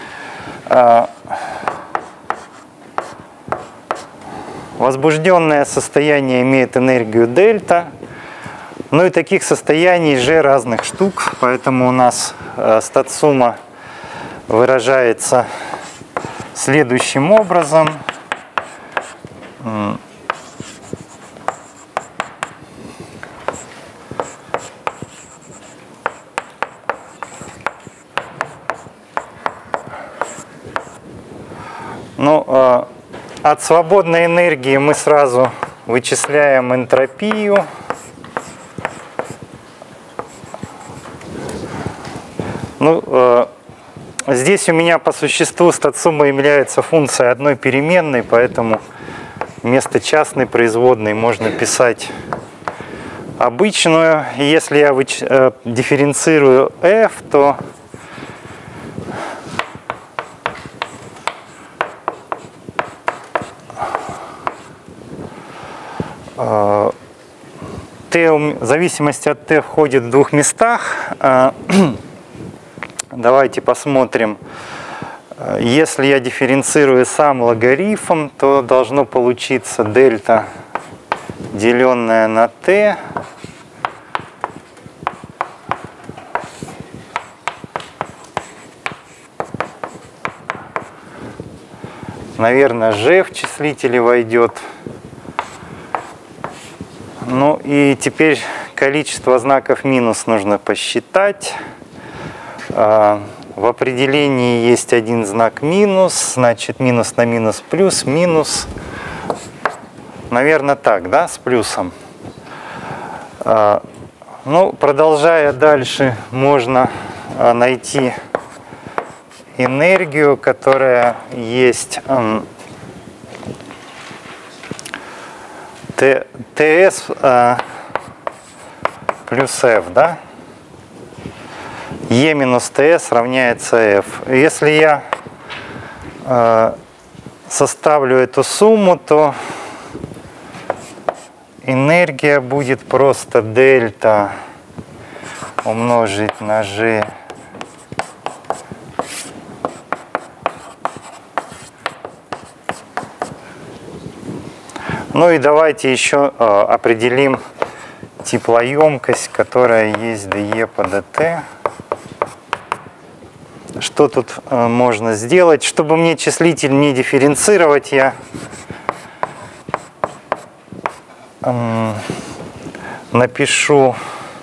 Возбужденное состояние имеет энергию дельта. Ну и таких состояний G разных штук, поэтому у нас статсумма выражается следующим образом. Ну, э, от свободной энергии мы сразу вычисляем энтропию. Ну, э, здесь у меня по существу статсумма является функцией одной переменной, поэтому вместо частной производной можно писать обычную. Если я выч... э, дифференцирую f, то э, t, в зависимости от t, входит в двух местах. Давайте посмотрим. Если я дифференцирую сам логарифм, то должно получиться дельта, деленное на t. Наверное, g в числителе войдет. Ну и теперь количество знаков минус нужно посчитать. В определении есть один знак минус, значит минус на минус плюс, минус. Наверное, так, да, с плюсом. Ну, продолжая дальше, можно найти энергию, которая есть ТС плюс F, да? E минус ТС равняется F. Если я э, составлю эту сумму, то энергия будет просто дельта умножить на G Ну и давайте еще э, определим теплоемкость, которая есть dE по dt. Что тут э, можно сделать? Чтобы мне числитель не дифференцировать, я э, напишу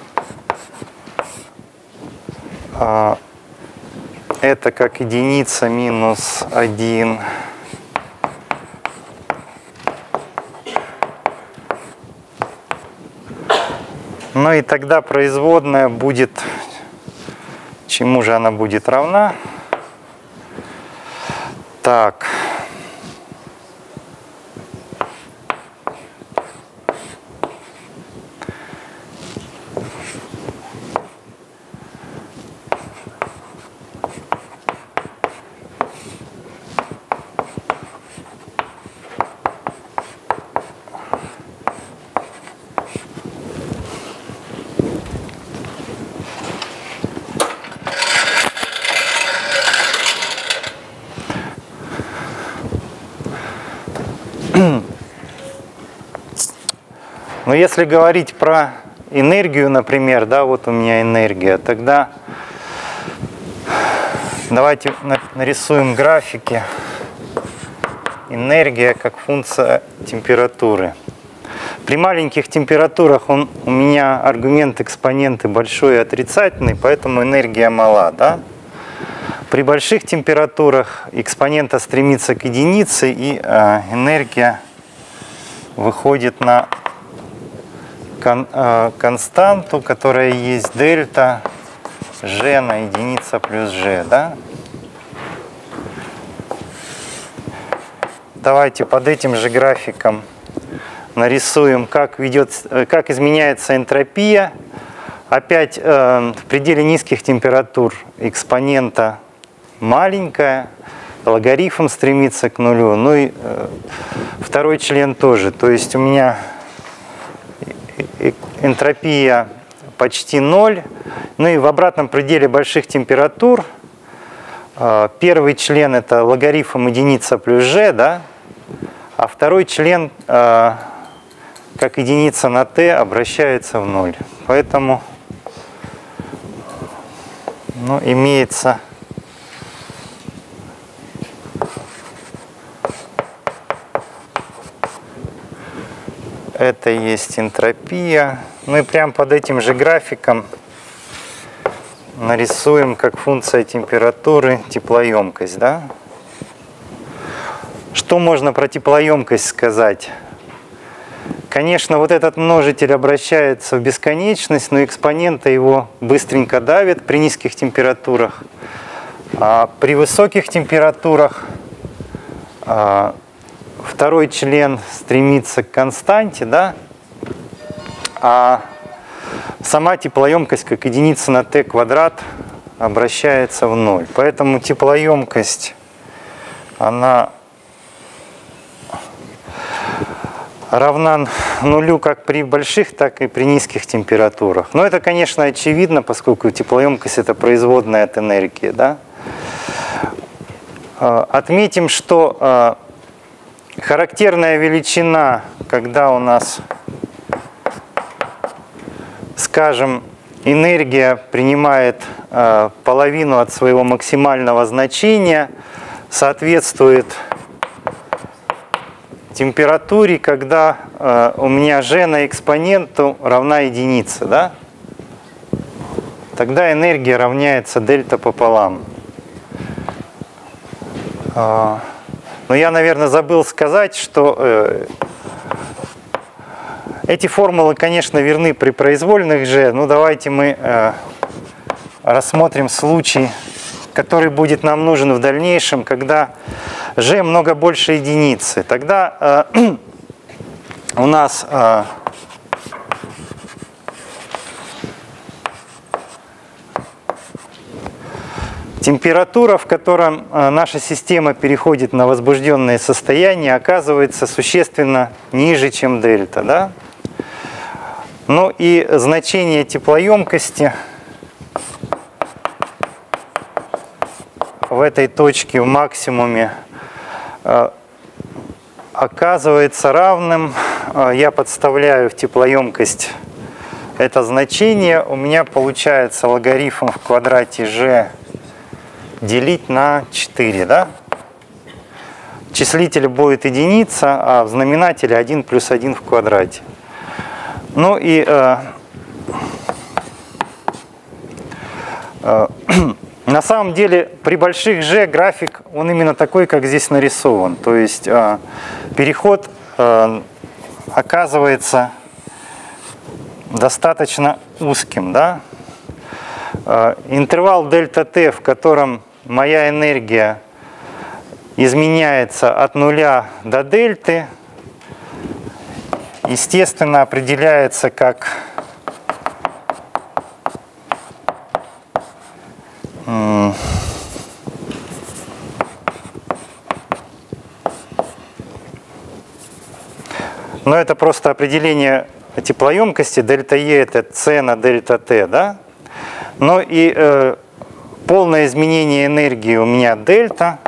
э, это как единица минус один. Ну и тогда производная будет, чему же она будет равна? Так. Но если говорить про энергию, например, да, вот у меня энергия, тогда давайте нарисуем графики. Энергия как функция температуры. При маленьких температурах он, у меня аргумент экспоненты большой и отрицательный, поэтому энергия мала, да? При больших температурах экспонента стремится к единице, и э, энергия выходит на кон, э, константу, которая есть дельта G на единица плюс G, да? Давайте под этим же графиком нарисуем, как, ведет, как изменяется энтропия. Опять э, в пределе низких температур экспонента маленькая, логарифм стремится к нулю. Ну и э, второй член тоже. То есть у меня энтропия почти ноль. Ну и в обратном пределе больших температур э, первый член это логарифм единица плюс G, да? А второй член э, как единица на t обращается в ноль. Поэтому ну, имеется это есть энтропия. Ну и прямо под этим же графиком нарисуем как функция температуры теплоемкость, да? что можно про теплоемкость сказать? Конечно, вот этот множитель обращается в бесконечность, но экспоненты его быстренько давят при низких температурах. А при высоких температурах а, второй член стремится к константе, да? А сама теплоемкость как единица на t квадрат обращается в ноль. Поэтому теплоемкость, она равна нулю как при больших, так и при низких температурах. Но это, конечно, очевидно, поскольку теплоемкость – это производная от энергии. Да? Отметим, что характерная величина, когда у нас, скажем, энергия принимает половину от своего максимального значения, соответствует температуре, когда э, у меня g на экспоненту равна единице, да? Тогда энергия равняется дельта пополам. Э, но я, наверное, забыл сказать, что э, эти формулы, конечно, верны при произвольных g. Ну, давайте мы э, рассмотрим случай, который будет нам нужен в дальнейшем, когда g много больше единицы. Тогда э, у нас э, температура, в котором э, наша система переходит на возбужденное состояние, оказывается существенно ниже, чем дельта. Да? Ну и значение теплоемкости в этой точке в максимуме оказывается равным, я подставляю в теплоемкость это значение, у меня получается логарифм в квадрате g делить на четыре. Да? Числитель будет единица, а в знаменателе один плюс один в квадрате. Ну и э, э, на самом деле при больших g график, он именно такой, как здесь нарисован. То есть э, переход э, оказывается достаточно узким. Да? Э, интервал дельта t, в котором моя энергия изменяется от нуля до дельты, естественно, определяется как но это просто определение теплоемкости. Дельта E – это c на дельта t. Да? Но и э, полное изменение энергии у меня дельта.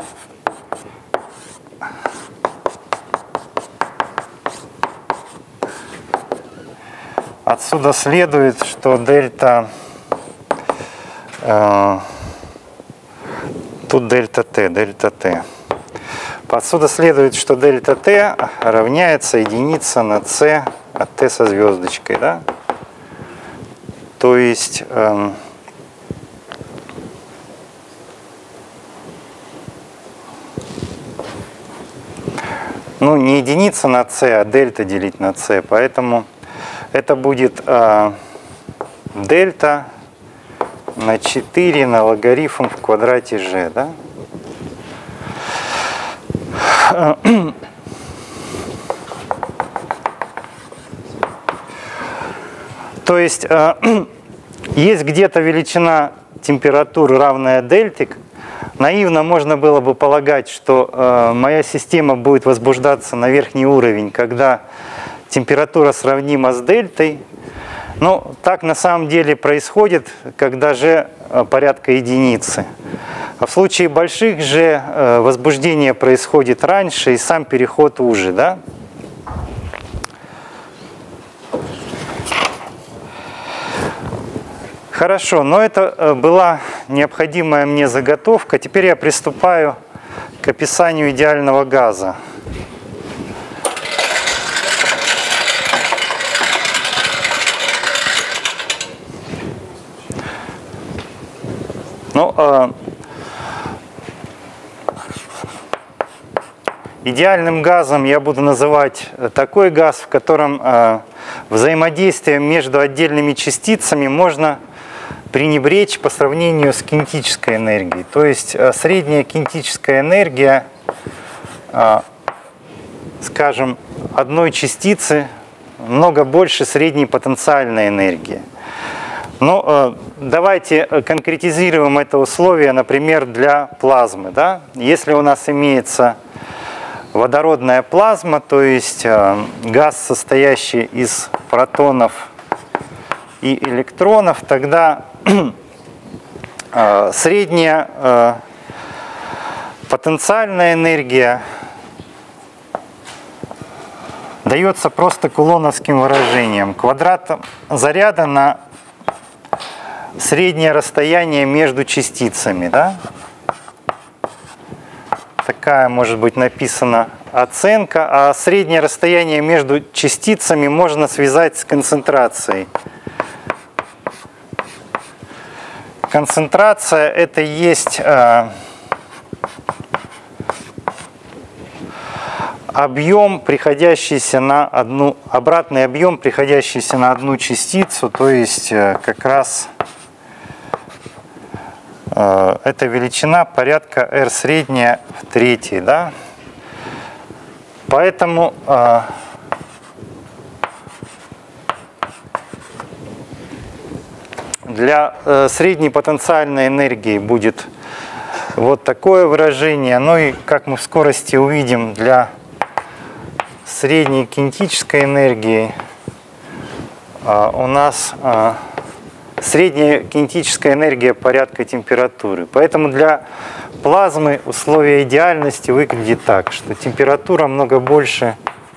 Отсюда следует, что дельта, э, тут дельта t, дельта t. Отсюда следует, что дельта t равняется единице на c от t со звездочкой. Да? То есть э, ну, не единица на c, а дельта делить на c. Поэтому это будет э, дельта на четыре на логарифм в квадрате g. Да? То есть э, есть где-то величина температуры, равная дельте. Наивно можно было бы полагать, что э, моя система будет возбуждаться на верхний уровень, когда температура сравнима с дельтой. Но так на самом деле происходит, когда g порядка единицы. А в случае больших g возбуждение происходит раньше и сам переход уже. Да? Хорошо, но это была необходимая мне заготовка. Теперь я приступаю к описанию идеального газа. Ну, идеальным газом я буду называть такой газ, в котором э, взаимодействие между отдельными частицами можно пренебречь по сравнению с кинетической энергией. То есть э, средняя кинетическая энергия, э, скажем, одной частицы много больше средней потенциальной энергии. Но э, давайте конкретизируем это условие, например, для плазмы. Да? Если у нас имеется водородная плазма, то есть э, газ, состоящий из протонов и электронов, тогда э, средняя э, потенциальная энергия дается просто кулоновским выражением. Квадрат заряда на среднее расстояние между частицами. Да? Такая может быть написана оценка, а среднее расстояние между частицами можно связать с концентрацией. Концентрация — это есть э, объем, приходящийся на одну, обратный объем, приходящийся на одну частицу, то есть э, как раз э, эта величина порядка R средняя в третьей, да? Поэтому э, для э, средней потенциальной энергии будет вот такое выражение. Ну и, как мы в скорости увидим, для средней кинетической энергии э, у нас э, средняя кинетическая энергия порядка температуры. Поэтому для плазмы условие идеальности выглядит так, что температура много больше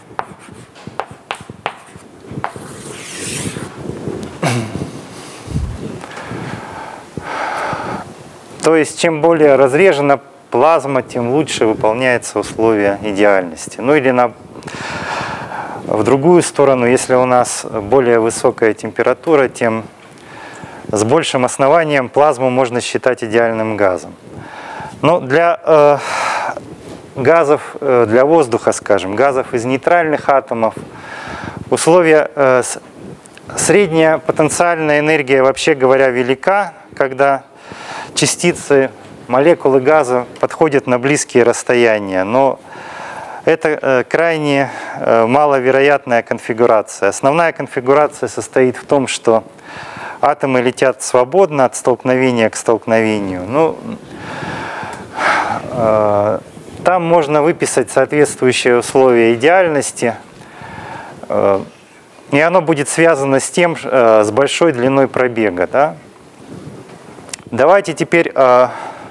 То есть, чем более разрежена плазма, тем лучше выполняется условие идеальности. Ну или на, в другую сторону, если у нас более высокая температура, тем с большим основанием плазму можно считать идеальным газом. Но для э, газов, э, для воздуха, скажем, газов из нейтральных атомов, условия э, средняя потенциальная энергия, вообще говоря, велика, когда частицы, молекулы газа подходят на близкие расстояния, но это э, крайне э, маловероятная конфигурация. Основная конфигурация состоит в том, что атомы летят свободно от столкновения к столкновению. Ну, э, там можно выписать соответствующее условие идеальности, э, и оно будет связано с тем, э, с большой длиной пробега. Да? Давайте теперь э,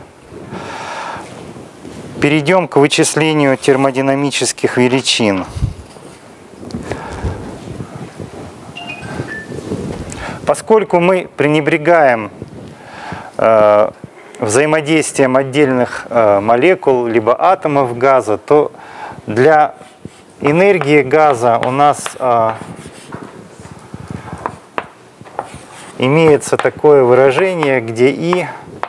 перейдем к вычислению термодинамических величин. Поскольку мы пренебрегаем э, взаимодействием отдельных э, молекул либо атомов газа, то для энергии газа у нас э, имеется такое выражение, где И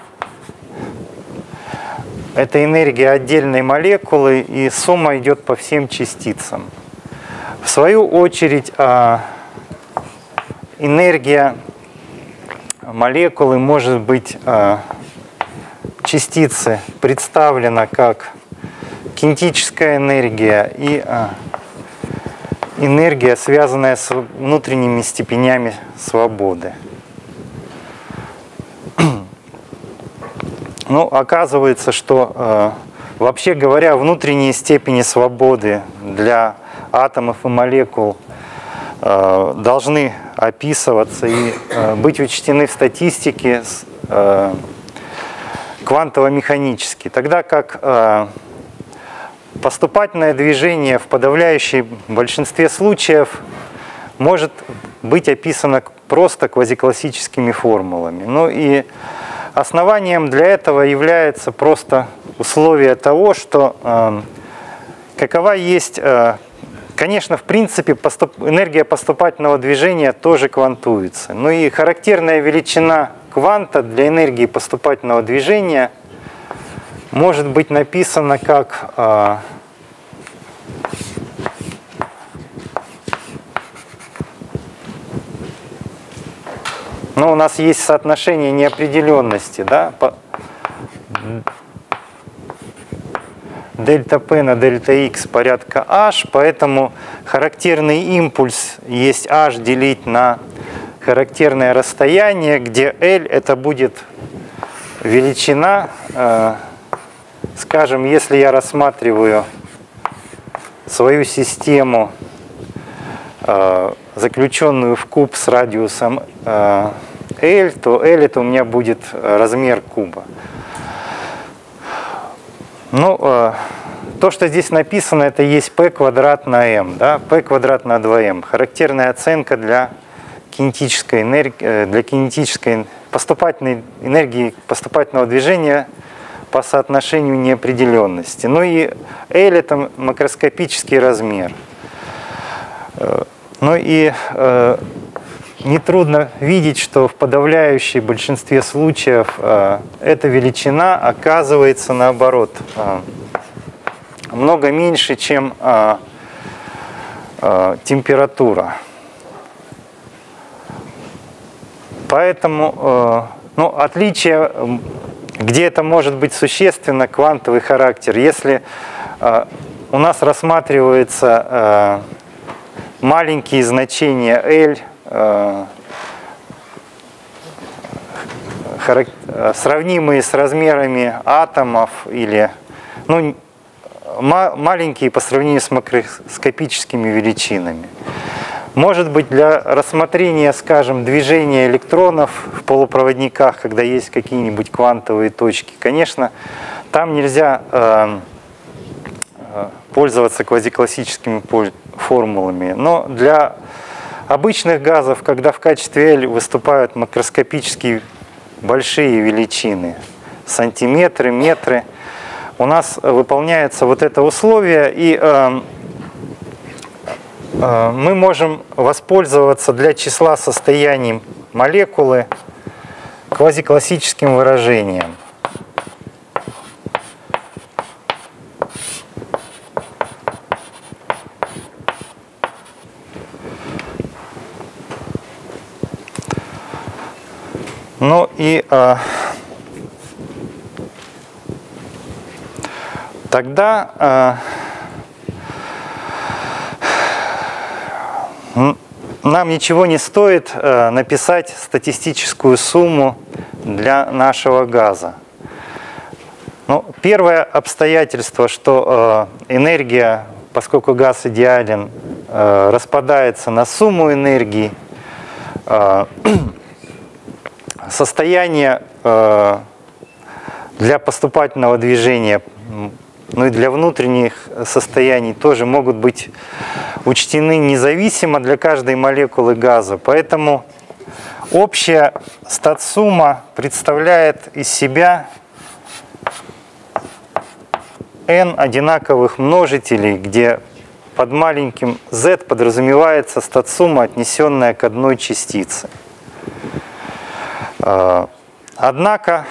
– это энергия отдельной молекулы, и сумма идет по всем частицам. В свою очередь, энергия молекулы может быть частицы представлена как кинетическая энергия и энергия, связанная с внутренними степенями свободы. Ну, оказывается, что, э, вообще говоря, внутренние степени свободы для атомов и молекул э, должны описываться и э, быть учтены в статистике э, квантово-механически, тогда как э, поступательное движение в подавляющем большинстве случаев может быть описано просто квазиклассическими формулами. Ну и основанием для этого является просто условие того, что э, какова есть, э, конечно, в принципе, поступ, энергия поступательного движения тоже квантуется. Ну и характерная величина кванта для энергии поступательного движения может быть написана как э, Но у нас есть соотношение неопределенности, да? Дельта P на дельта X порядка H, поэтому характерный импульс есть H делить на характерное расстояние, где L это будет величина, э, скажем, если я рассматриваю свою систему, э, заключенную в куб с радиусом э, L, то L это у меня будет размер куба. Ну, э, то, что здесь написано, это есть P квадрат на m, да? P квадрат на два m. Характерная оценка для кинетической энергии, для кинетической поступательной энергии поступательного движения по соотношению неопределенности. Ну и L это макроскопический размер. Ну и э, нетрудно видеть, что в подавляющем большинстве случаев э, эта величина оказывается наоборот э, много меньше, чем э, э, температура. Поэтому э, ну, отличие, где это может быть существенно, квантовый характер. Если э, у нас рассматривается э, маленькие значения L, э, сравнимые с размерами атомов или ну, маленькие по сравнению с макроскопическими величинами. Может быть, для рассмотрения, скажем, движения электронов в полупроводниках, когда есть какие-нибудь квантовые точки, конечно, там нельзя э, пользоваться квазиклассическими формулами. Но для обычных газов, когда в качестве L выступают макроскопические большие величины, сантиметры, метры, у нас выполняется вот это условие, и э, э, мы можем воспользоваться для числа состояний молекулы квазиклассическим выражением. Ну и э, тогда э, нам ничего не стоит э, написать статистическую сумму для нашего газа. Ну, первое обстоятельство, что э, энергия, поскольку газ идеален, э, распадается на сумму энергии, э, состояние э, для поступательного движения, ну и для внутренних состояний тоже могут быть учтены независимо для каждой молекулы газа. Поэтому общая статсумма представляет из себя n одинаковых множителей, где под маленьким z подразумевается статсумма, отнесенная к одной частице. Однако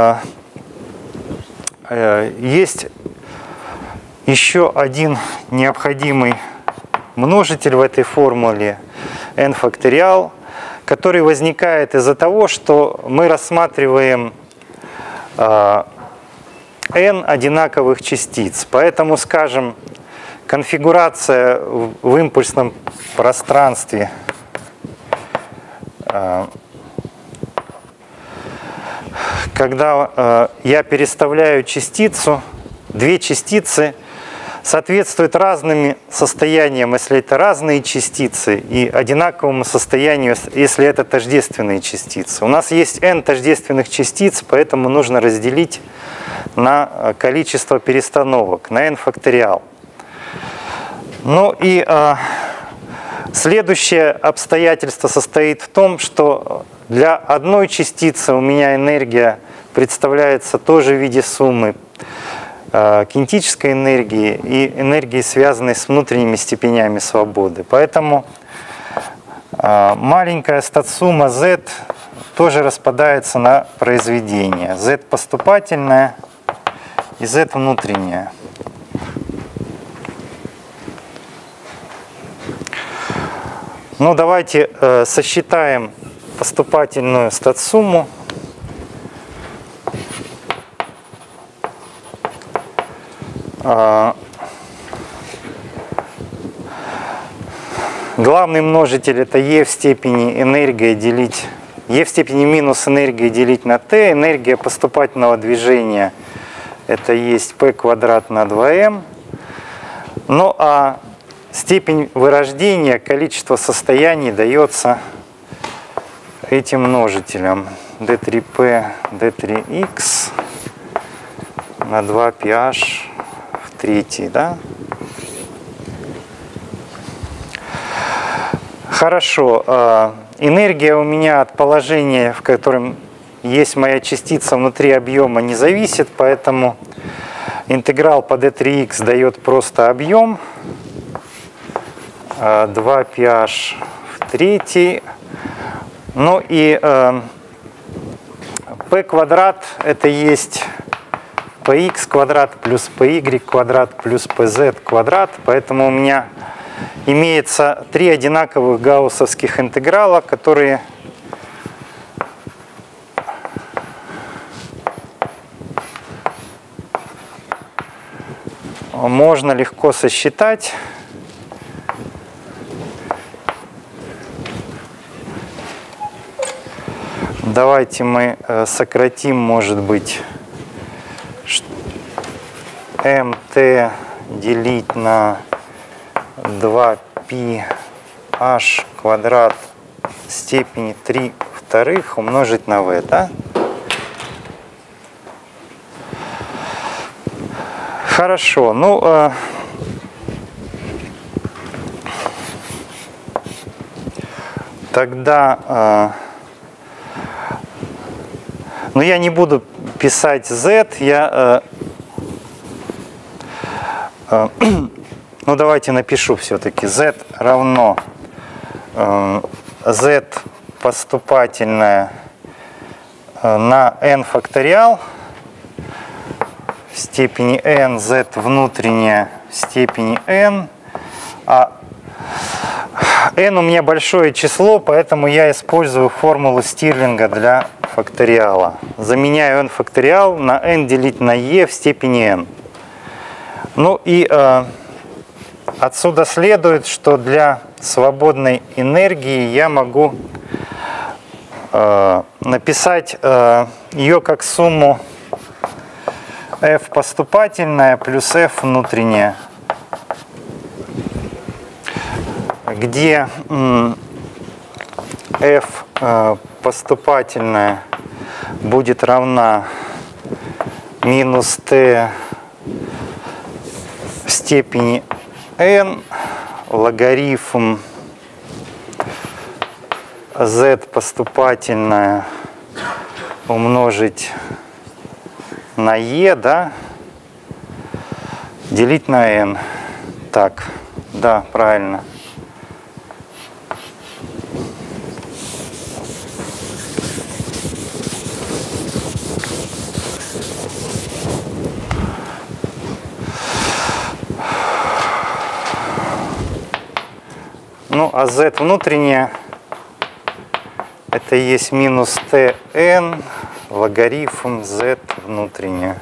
есть еще один необходимый множитель в этой формуле, n факториал, который возникает из-за того, что мы рассматриваем n одинаковых частиц. Поэтому, скажем, конфигурация в импульсном пространстве когда э, я переставляю частицу, две частицы соответствуют разным состояниям, если это разные частицы, и одинаковому состоянию, если это тождественные частицы. У нас есть n тождественных частиц, поэтому нужно разделить на количество перестановок, на n факториал. Ну и э, следующее обстоятельство состоит в том, что для одной частицы у меня энергия представляется тоже в виде суммы э, кинетической энергии и энергии, связанной с внутренними степенями свободы. Поэтому э, маленькая статсумма z тоже распадается на произведение. Z поступательное и Z внутреннее. Ну, давайте э, сосчитаем поступательную статсумму. Главный множитель — это e в степени энергия делить e в степени минус энергия делить на t. Энергия поступательного движения — это есть p квадрат на два эм. Ну а степень вырождения, количество состояний дается этим множителем ди три пи ди три икс на два пи эйч в третий, да? Хорошо. Энергия у меня от положения, в котором есть моя частица внутри объема, не зависит, поэтому интеграл по ди три икс дает просто объем два пи эйч в третий. Ну и э, p квадрат — это есть px квадрат плюс py квадрат плюс pz квадрат, поэтому у меня имеется три одинаковых гауссовских интеграла, которые можно легко сосчитать. Давайте мы сократим, может быть, mt делить на два пи эйч квадрат степени три вторых умножить на v, да? Хорошо, ну э, тогда э, ну я не буду писать z, я э, э, ну, давайте напишу все-таки z равно э, z поступательное э, на n факториал в степени n, z внутренняя в степени n. А n у меня большое число, поэтому я использую формулу Стирлинга для факториала. Заменяю n факториал на n делить на e в степени n. Ну и э, отсюда следует, что для свободной энергии я могу э, написать э, ее как сумму f поступательная плюс f внутренняя, где м, f э, поступательная будет равна минус t в степени n логарифм z поступательное умножить на e, да, делить на n. Так, да, правильно. Ну, а z внутренняя — это есть минус tn логарифм z внутренняя.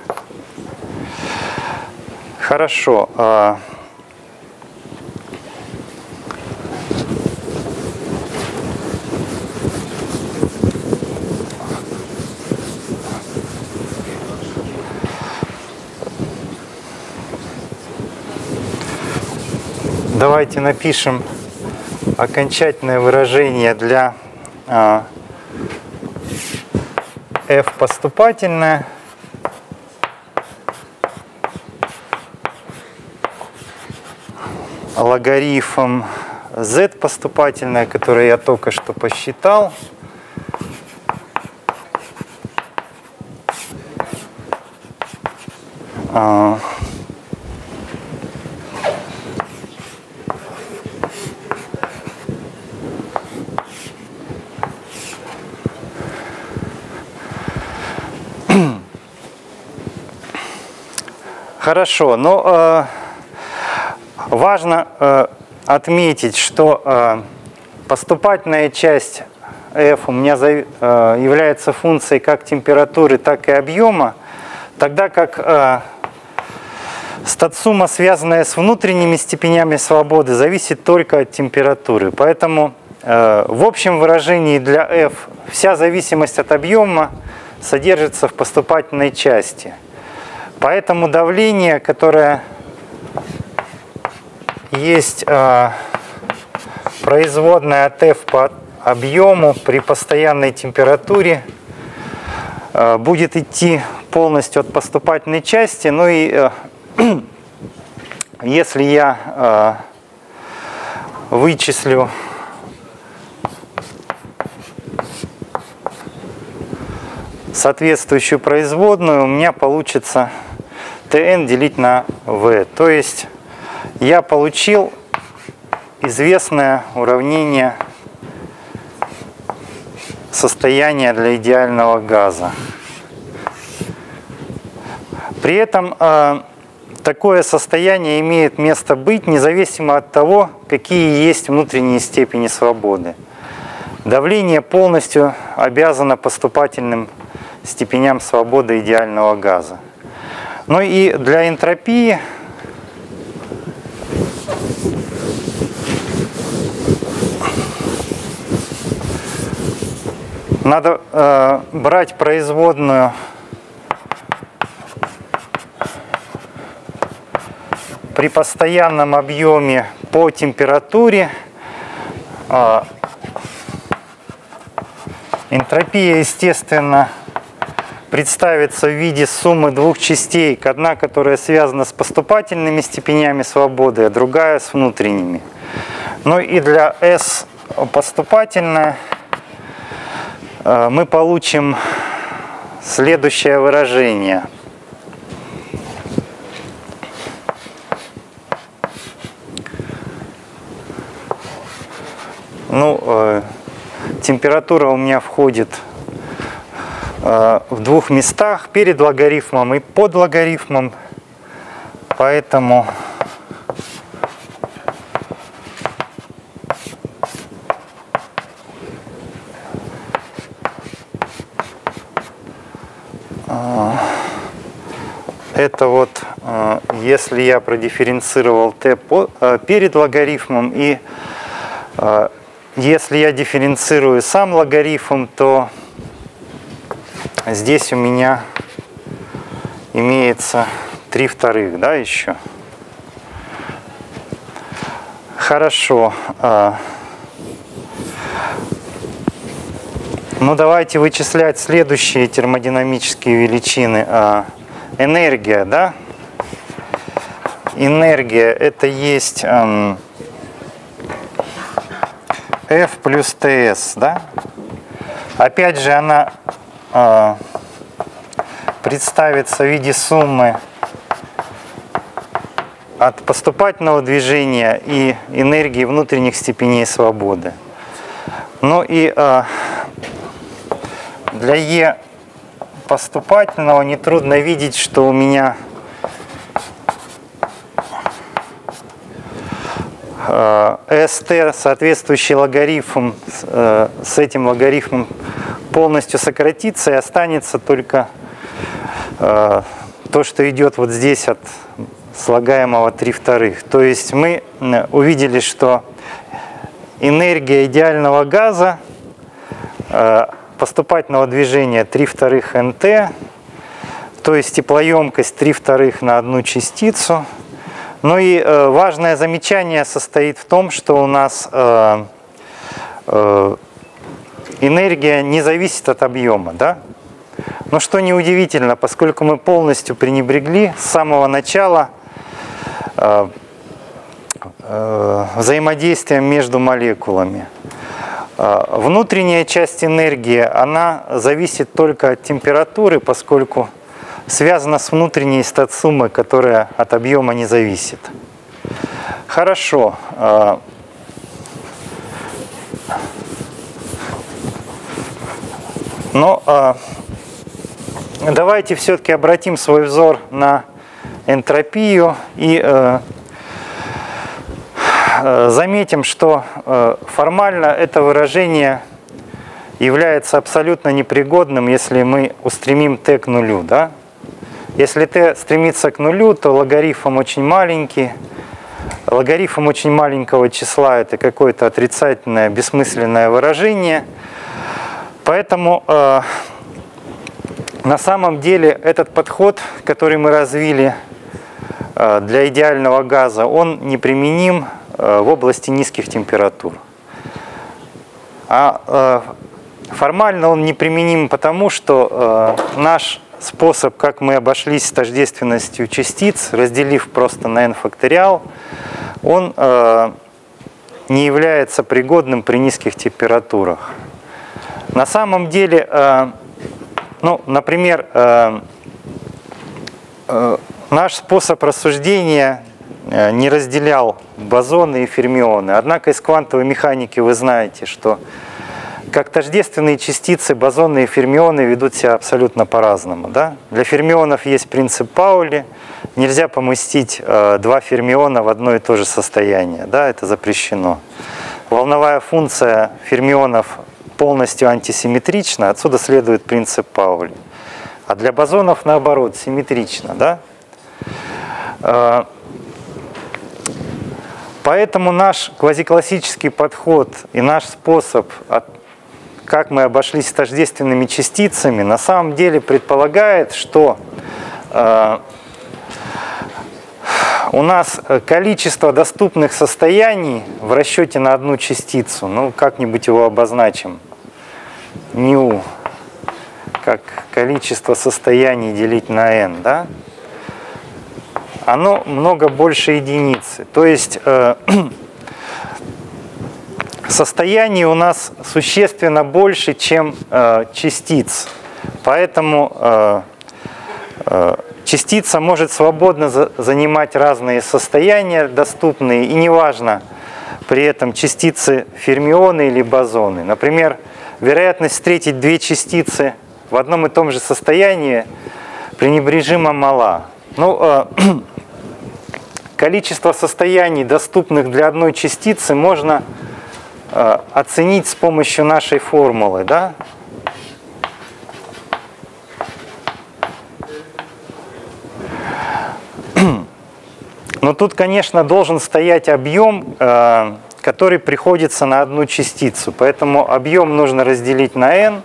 Хорошо. Давайте напишем окончательное выражение для а, f поступательное логарифм z поступательное, которое я только что посчитал, а, Хорошо, но э, важно э, отметить, что э, поступательная часть f у меня является функцией как температуры, так и объема, тогда как статсумма, связанная с внутренними степенями свободы, зависит только от температуры. Поэтому в общем выражении для f вся зависимость от объема содержится в поступательной части. Поэтому давление, которое есть производная от f по объему при постоянной температуре, будет идти полностью от поступательной части. Ну и если я вычислю соответствующую производную, у меня получится Tn делить на V. То есть я получил известное уравнение состояния для идеального газа. При этом э, такое состояние имеет место быть независимо от того, какие есть внутренние степени свободы. Давление полностью обязано поступательным степеням свободы идеального газа. Ну и для энтропии надо э, брать производную при постоянном объеме по температуре. Э, энтропия, естественно, представится в виде суммы двух частей. Одна, которая связана с поступательными степенями свободы, а другая с внутренними. Ну и для S поступательная мы получим следующее выражение. Ну, э, температура у меня входит э, в двух местах, перед логарифмом и под логарифмом, поэтому это вот, если я продифференцировал t перед логарифмом, и если я дифференцирую сам логарифм, то здесь у меня имеется три вторых, да, еще. Хорошо. Ну, давайте вычислять следующие термодинамические величины. Энергия, да? Энергия — это есть эм, F плюс Ts, да? Опять же, она э, представится в виде суммы от поступательного движения и энергии внутренних степеней свободы. Ну и э, для E поступательного нетрудно видеть, что у меня st, соответствующий логарифм, с этим логарифмом полностью сократится, и останется только то, что идет вот здесь от слагаемого три вторых. То есть мы увидели, что энергия идеального газа поступательного движения три вторых nt, то есть теплоемкость три вторых на одну частицу. Ну и э, важное замечание состоит в том, что у нас э, э, энергия не зависит от объема, да? Но что неудивительно, поскольку мы полностью пренебрегли с самого начала э, э, взаимодействием между молекулами. Внутренняя часть энергии, она зависит только от температуры, поскольку связана с внутренней статсуммой, которая от объема не зависит. Хорошо. Но давайте все-таки обратим свой взор на энтропию и заметим, что формально это выражение является абсолютно непригодным, если мы устремим t к нулю. Да? Если t стремится к нулю, то логарифм очень маленький. Логарифм очень маленького числа – это какое-то отрицательное, бессмысленное выражение. Поэтому э, на самом деле этот подход, который мы развили э, для идеального газа, он неприменим э, в области низких температур. А э, формально он неприменим потому, что э, наш способ, как мы обошлись с тождественностью частиц, разделив просто на n факториал, он э, не является пригодным при низких температурах. На самом деле, э, ну, например, э, э, наш способ рассуждения э, не разделял бозоны и фермионы. Однако из квантовой механики вы знаете, что как тождественные частицы бозоны и фермионы ведут себя абсолютно по-разному. Да? Для фермионов есть принцип Паули. Нельзя поместить э, два фермиона в одно и то же состояние. Да? Это запрещено. Волновая функция фермионов полностью антисимметрична. Отсюда следует принцип Паули. А для бозонов, наоборот, симметрично. Да? Э, поэтому наш квазиклассический подход и наш способ от как мы обошлись с тождественными частицами, на самом деле предполагает, что э, у нас количество доступных состояний в расчете на одну частицу, ну как-нибудь его обозначим, ню, как количество состояний делить на n, да, оно много больше единицы. То есть э, состояний у нас существенно больше, чем э, частиц. Поэтому э, э, частица может свободно за, занимать разные состояния доступные, и неважно при этом частицы фермионы или бозоны. Например, вероятность встретить две частицы в одном и том же состоянии пренебрежимо мала. Ну, э, количество состояний, доступных для одной частицы, можно оценить с помощью нашей формулы, да? Но тут, конечно, должен стоять объем, который приходится на одну частицу. Поэтому объем нужно разделить на n.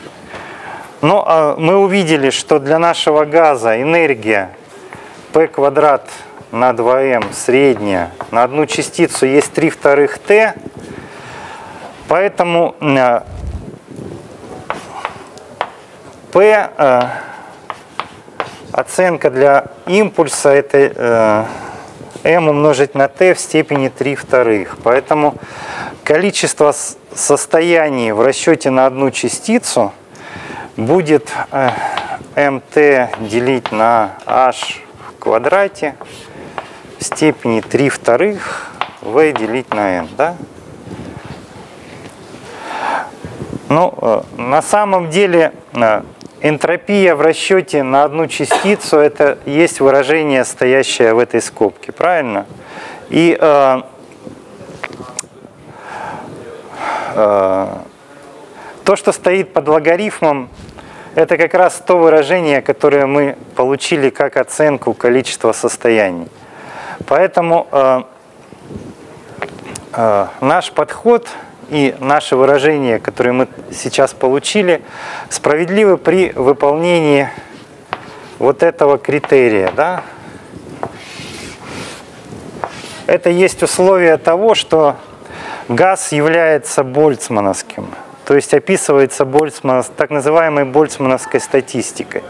Но мы увидели, что для нашего газа энергия p квадрат на два эм средняя на одну частицу есть три вторых t. Поэтому P, э, оценка для импульса, это э, m умножить на t в степени три вторых. Поэтому количество состояний в расчете на одну частицу будет э, mt делить на h в квадрате в степени три вторых v делить на n. Да? Ну, на самом деле энтропия в расчете на одну частицу — это есть выражение, стоящее в этой скобке, правильно? И э, э, то, что стоит под логарифмом, это как раз то выражение, которое мы получили как оценку количества состояний. Поэтому э, э, наш подход и наши выражения, которые мы сейчас получили, справедливы при выполнении вот этого критерия. Да? Это есть условие того, что газ является больцмановским, то есть описывается больцманов, так называемой больцмановской статистикой,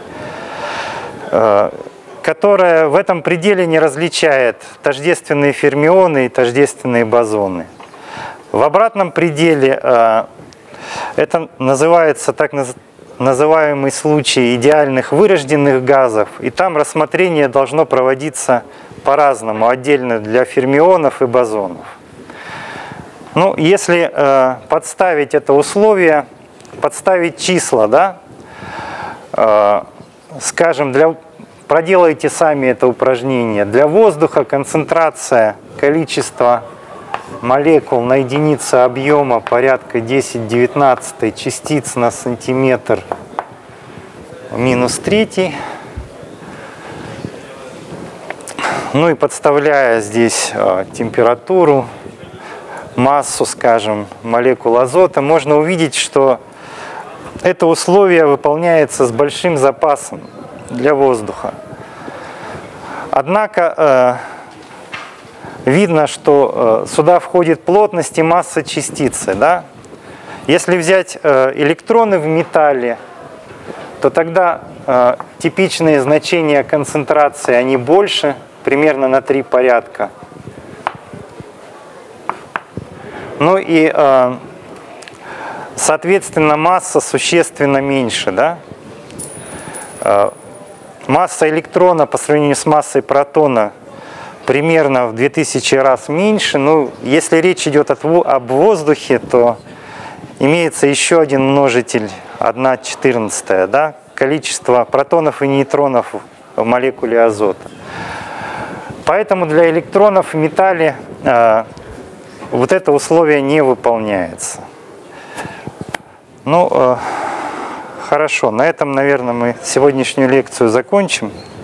которая в этом пределе не различает тождественные фермионы и тождественные бозоны. В обратном пределе э, это называется так называемый случай идеальных вырожденных газов, и там рассмотрение должно проводиться по-разному, отдельно для фермионов и бозонов. Ну, если э, подставить это условие, подставить числа, да, э, скажем, для, проделайте сами это упражнение. Для воздуха концентрация, количество молекул на единицу объема порядка десять-девятнадцать частиц на сантиметр минус третий. Ну и подставляя здесь э, температуру, массу, скажем, молекул азота, можно увидеть, что это условие выполняется с большим запасом для воздуха. Однако э, видно, что э, сюда входит плотность и масса частицы. Да? Если взять э, электроны в металле, то тогда э, типичные значения концентрации, они больше, примерно на три порядка. Ну и, э, соответственно, масса существенно меньше. Да? Э, масса электрона по сравнению с массой протона примерно в две тысячи раз меньше. Ну, если речь идет об воздухе, то имеется еще один множитель, одна четырнадцатая, да? Количество протонов и нейтронов в молекуле азота. Поэтому для электронов в металле э, вот это условие не выполняется. Ну, э, хорошо, на этом, наверное, мы сегодняшнюю лекцию закончим.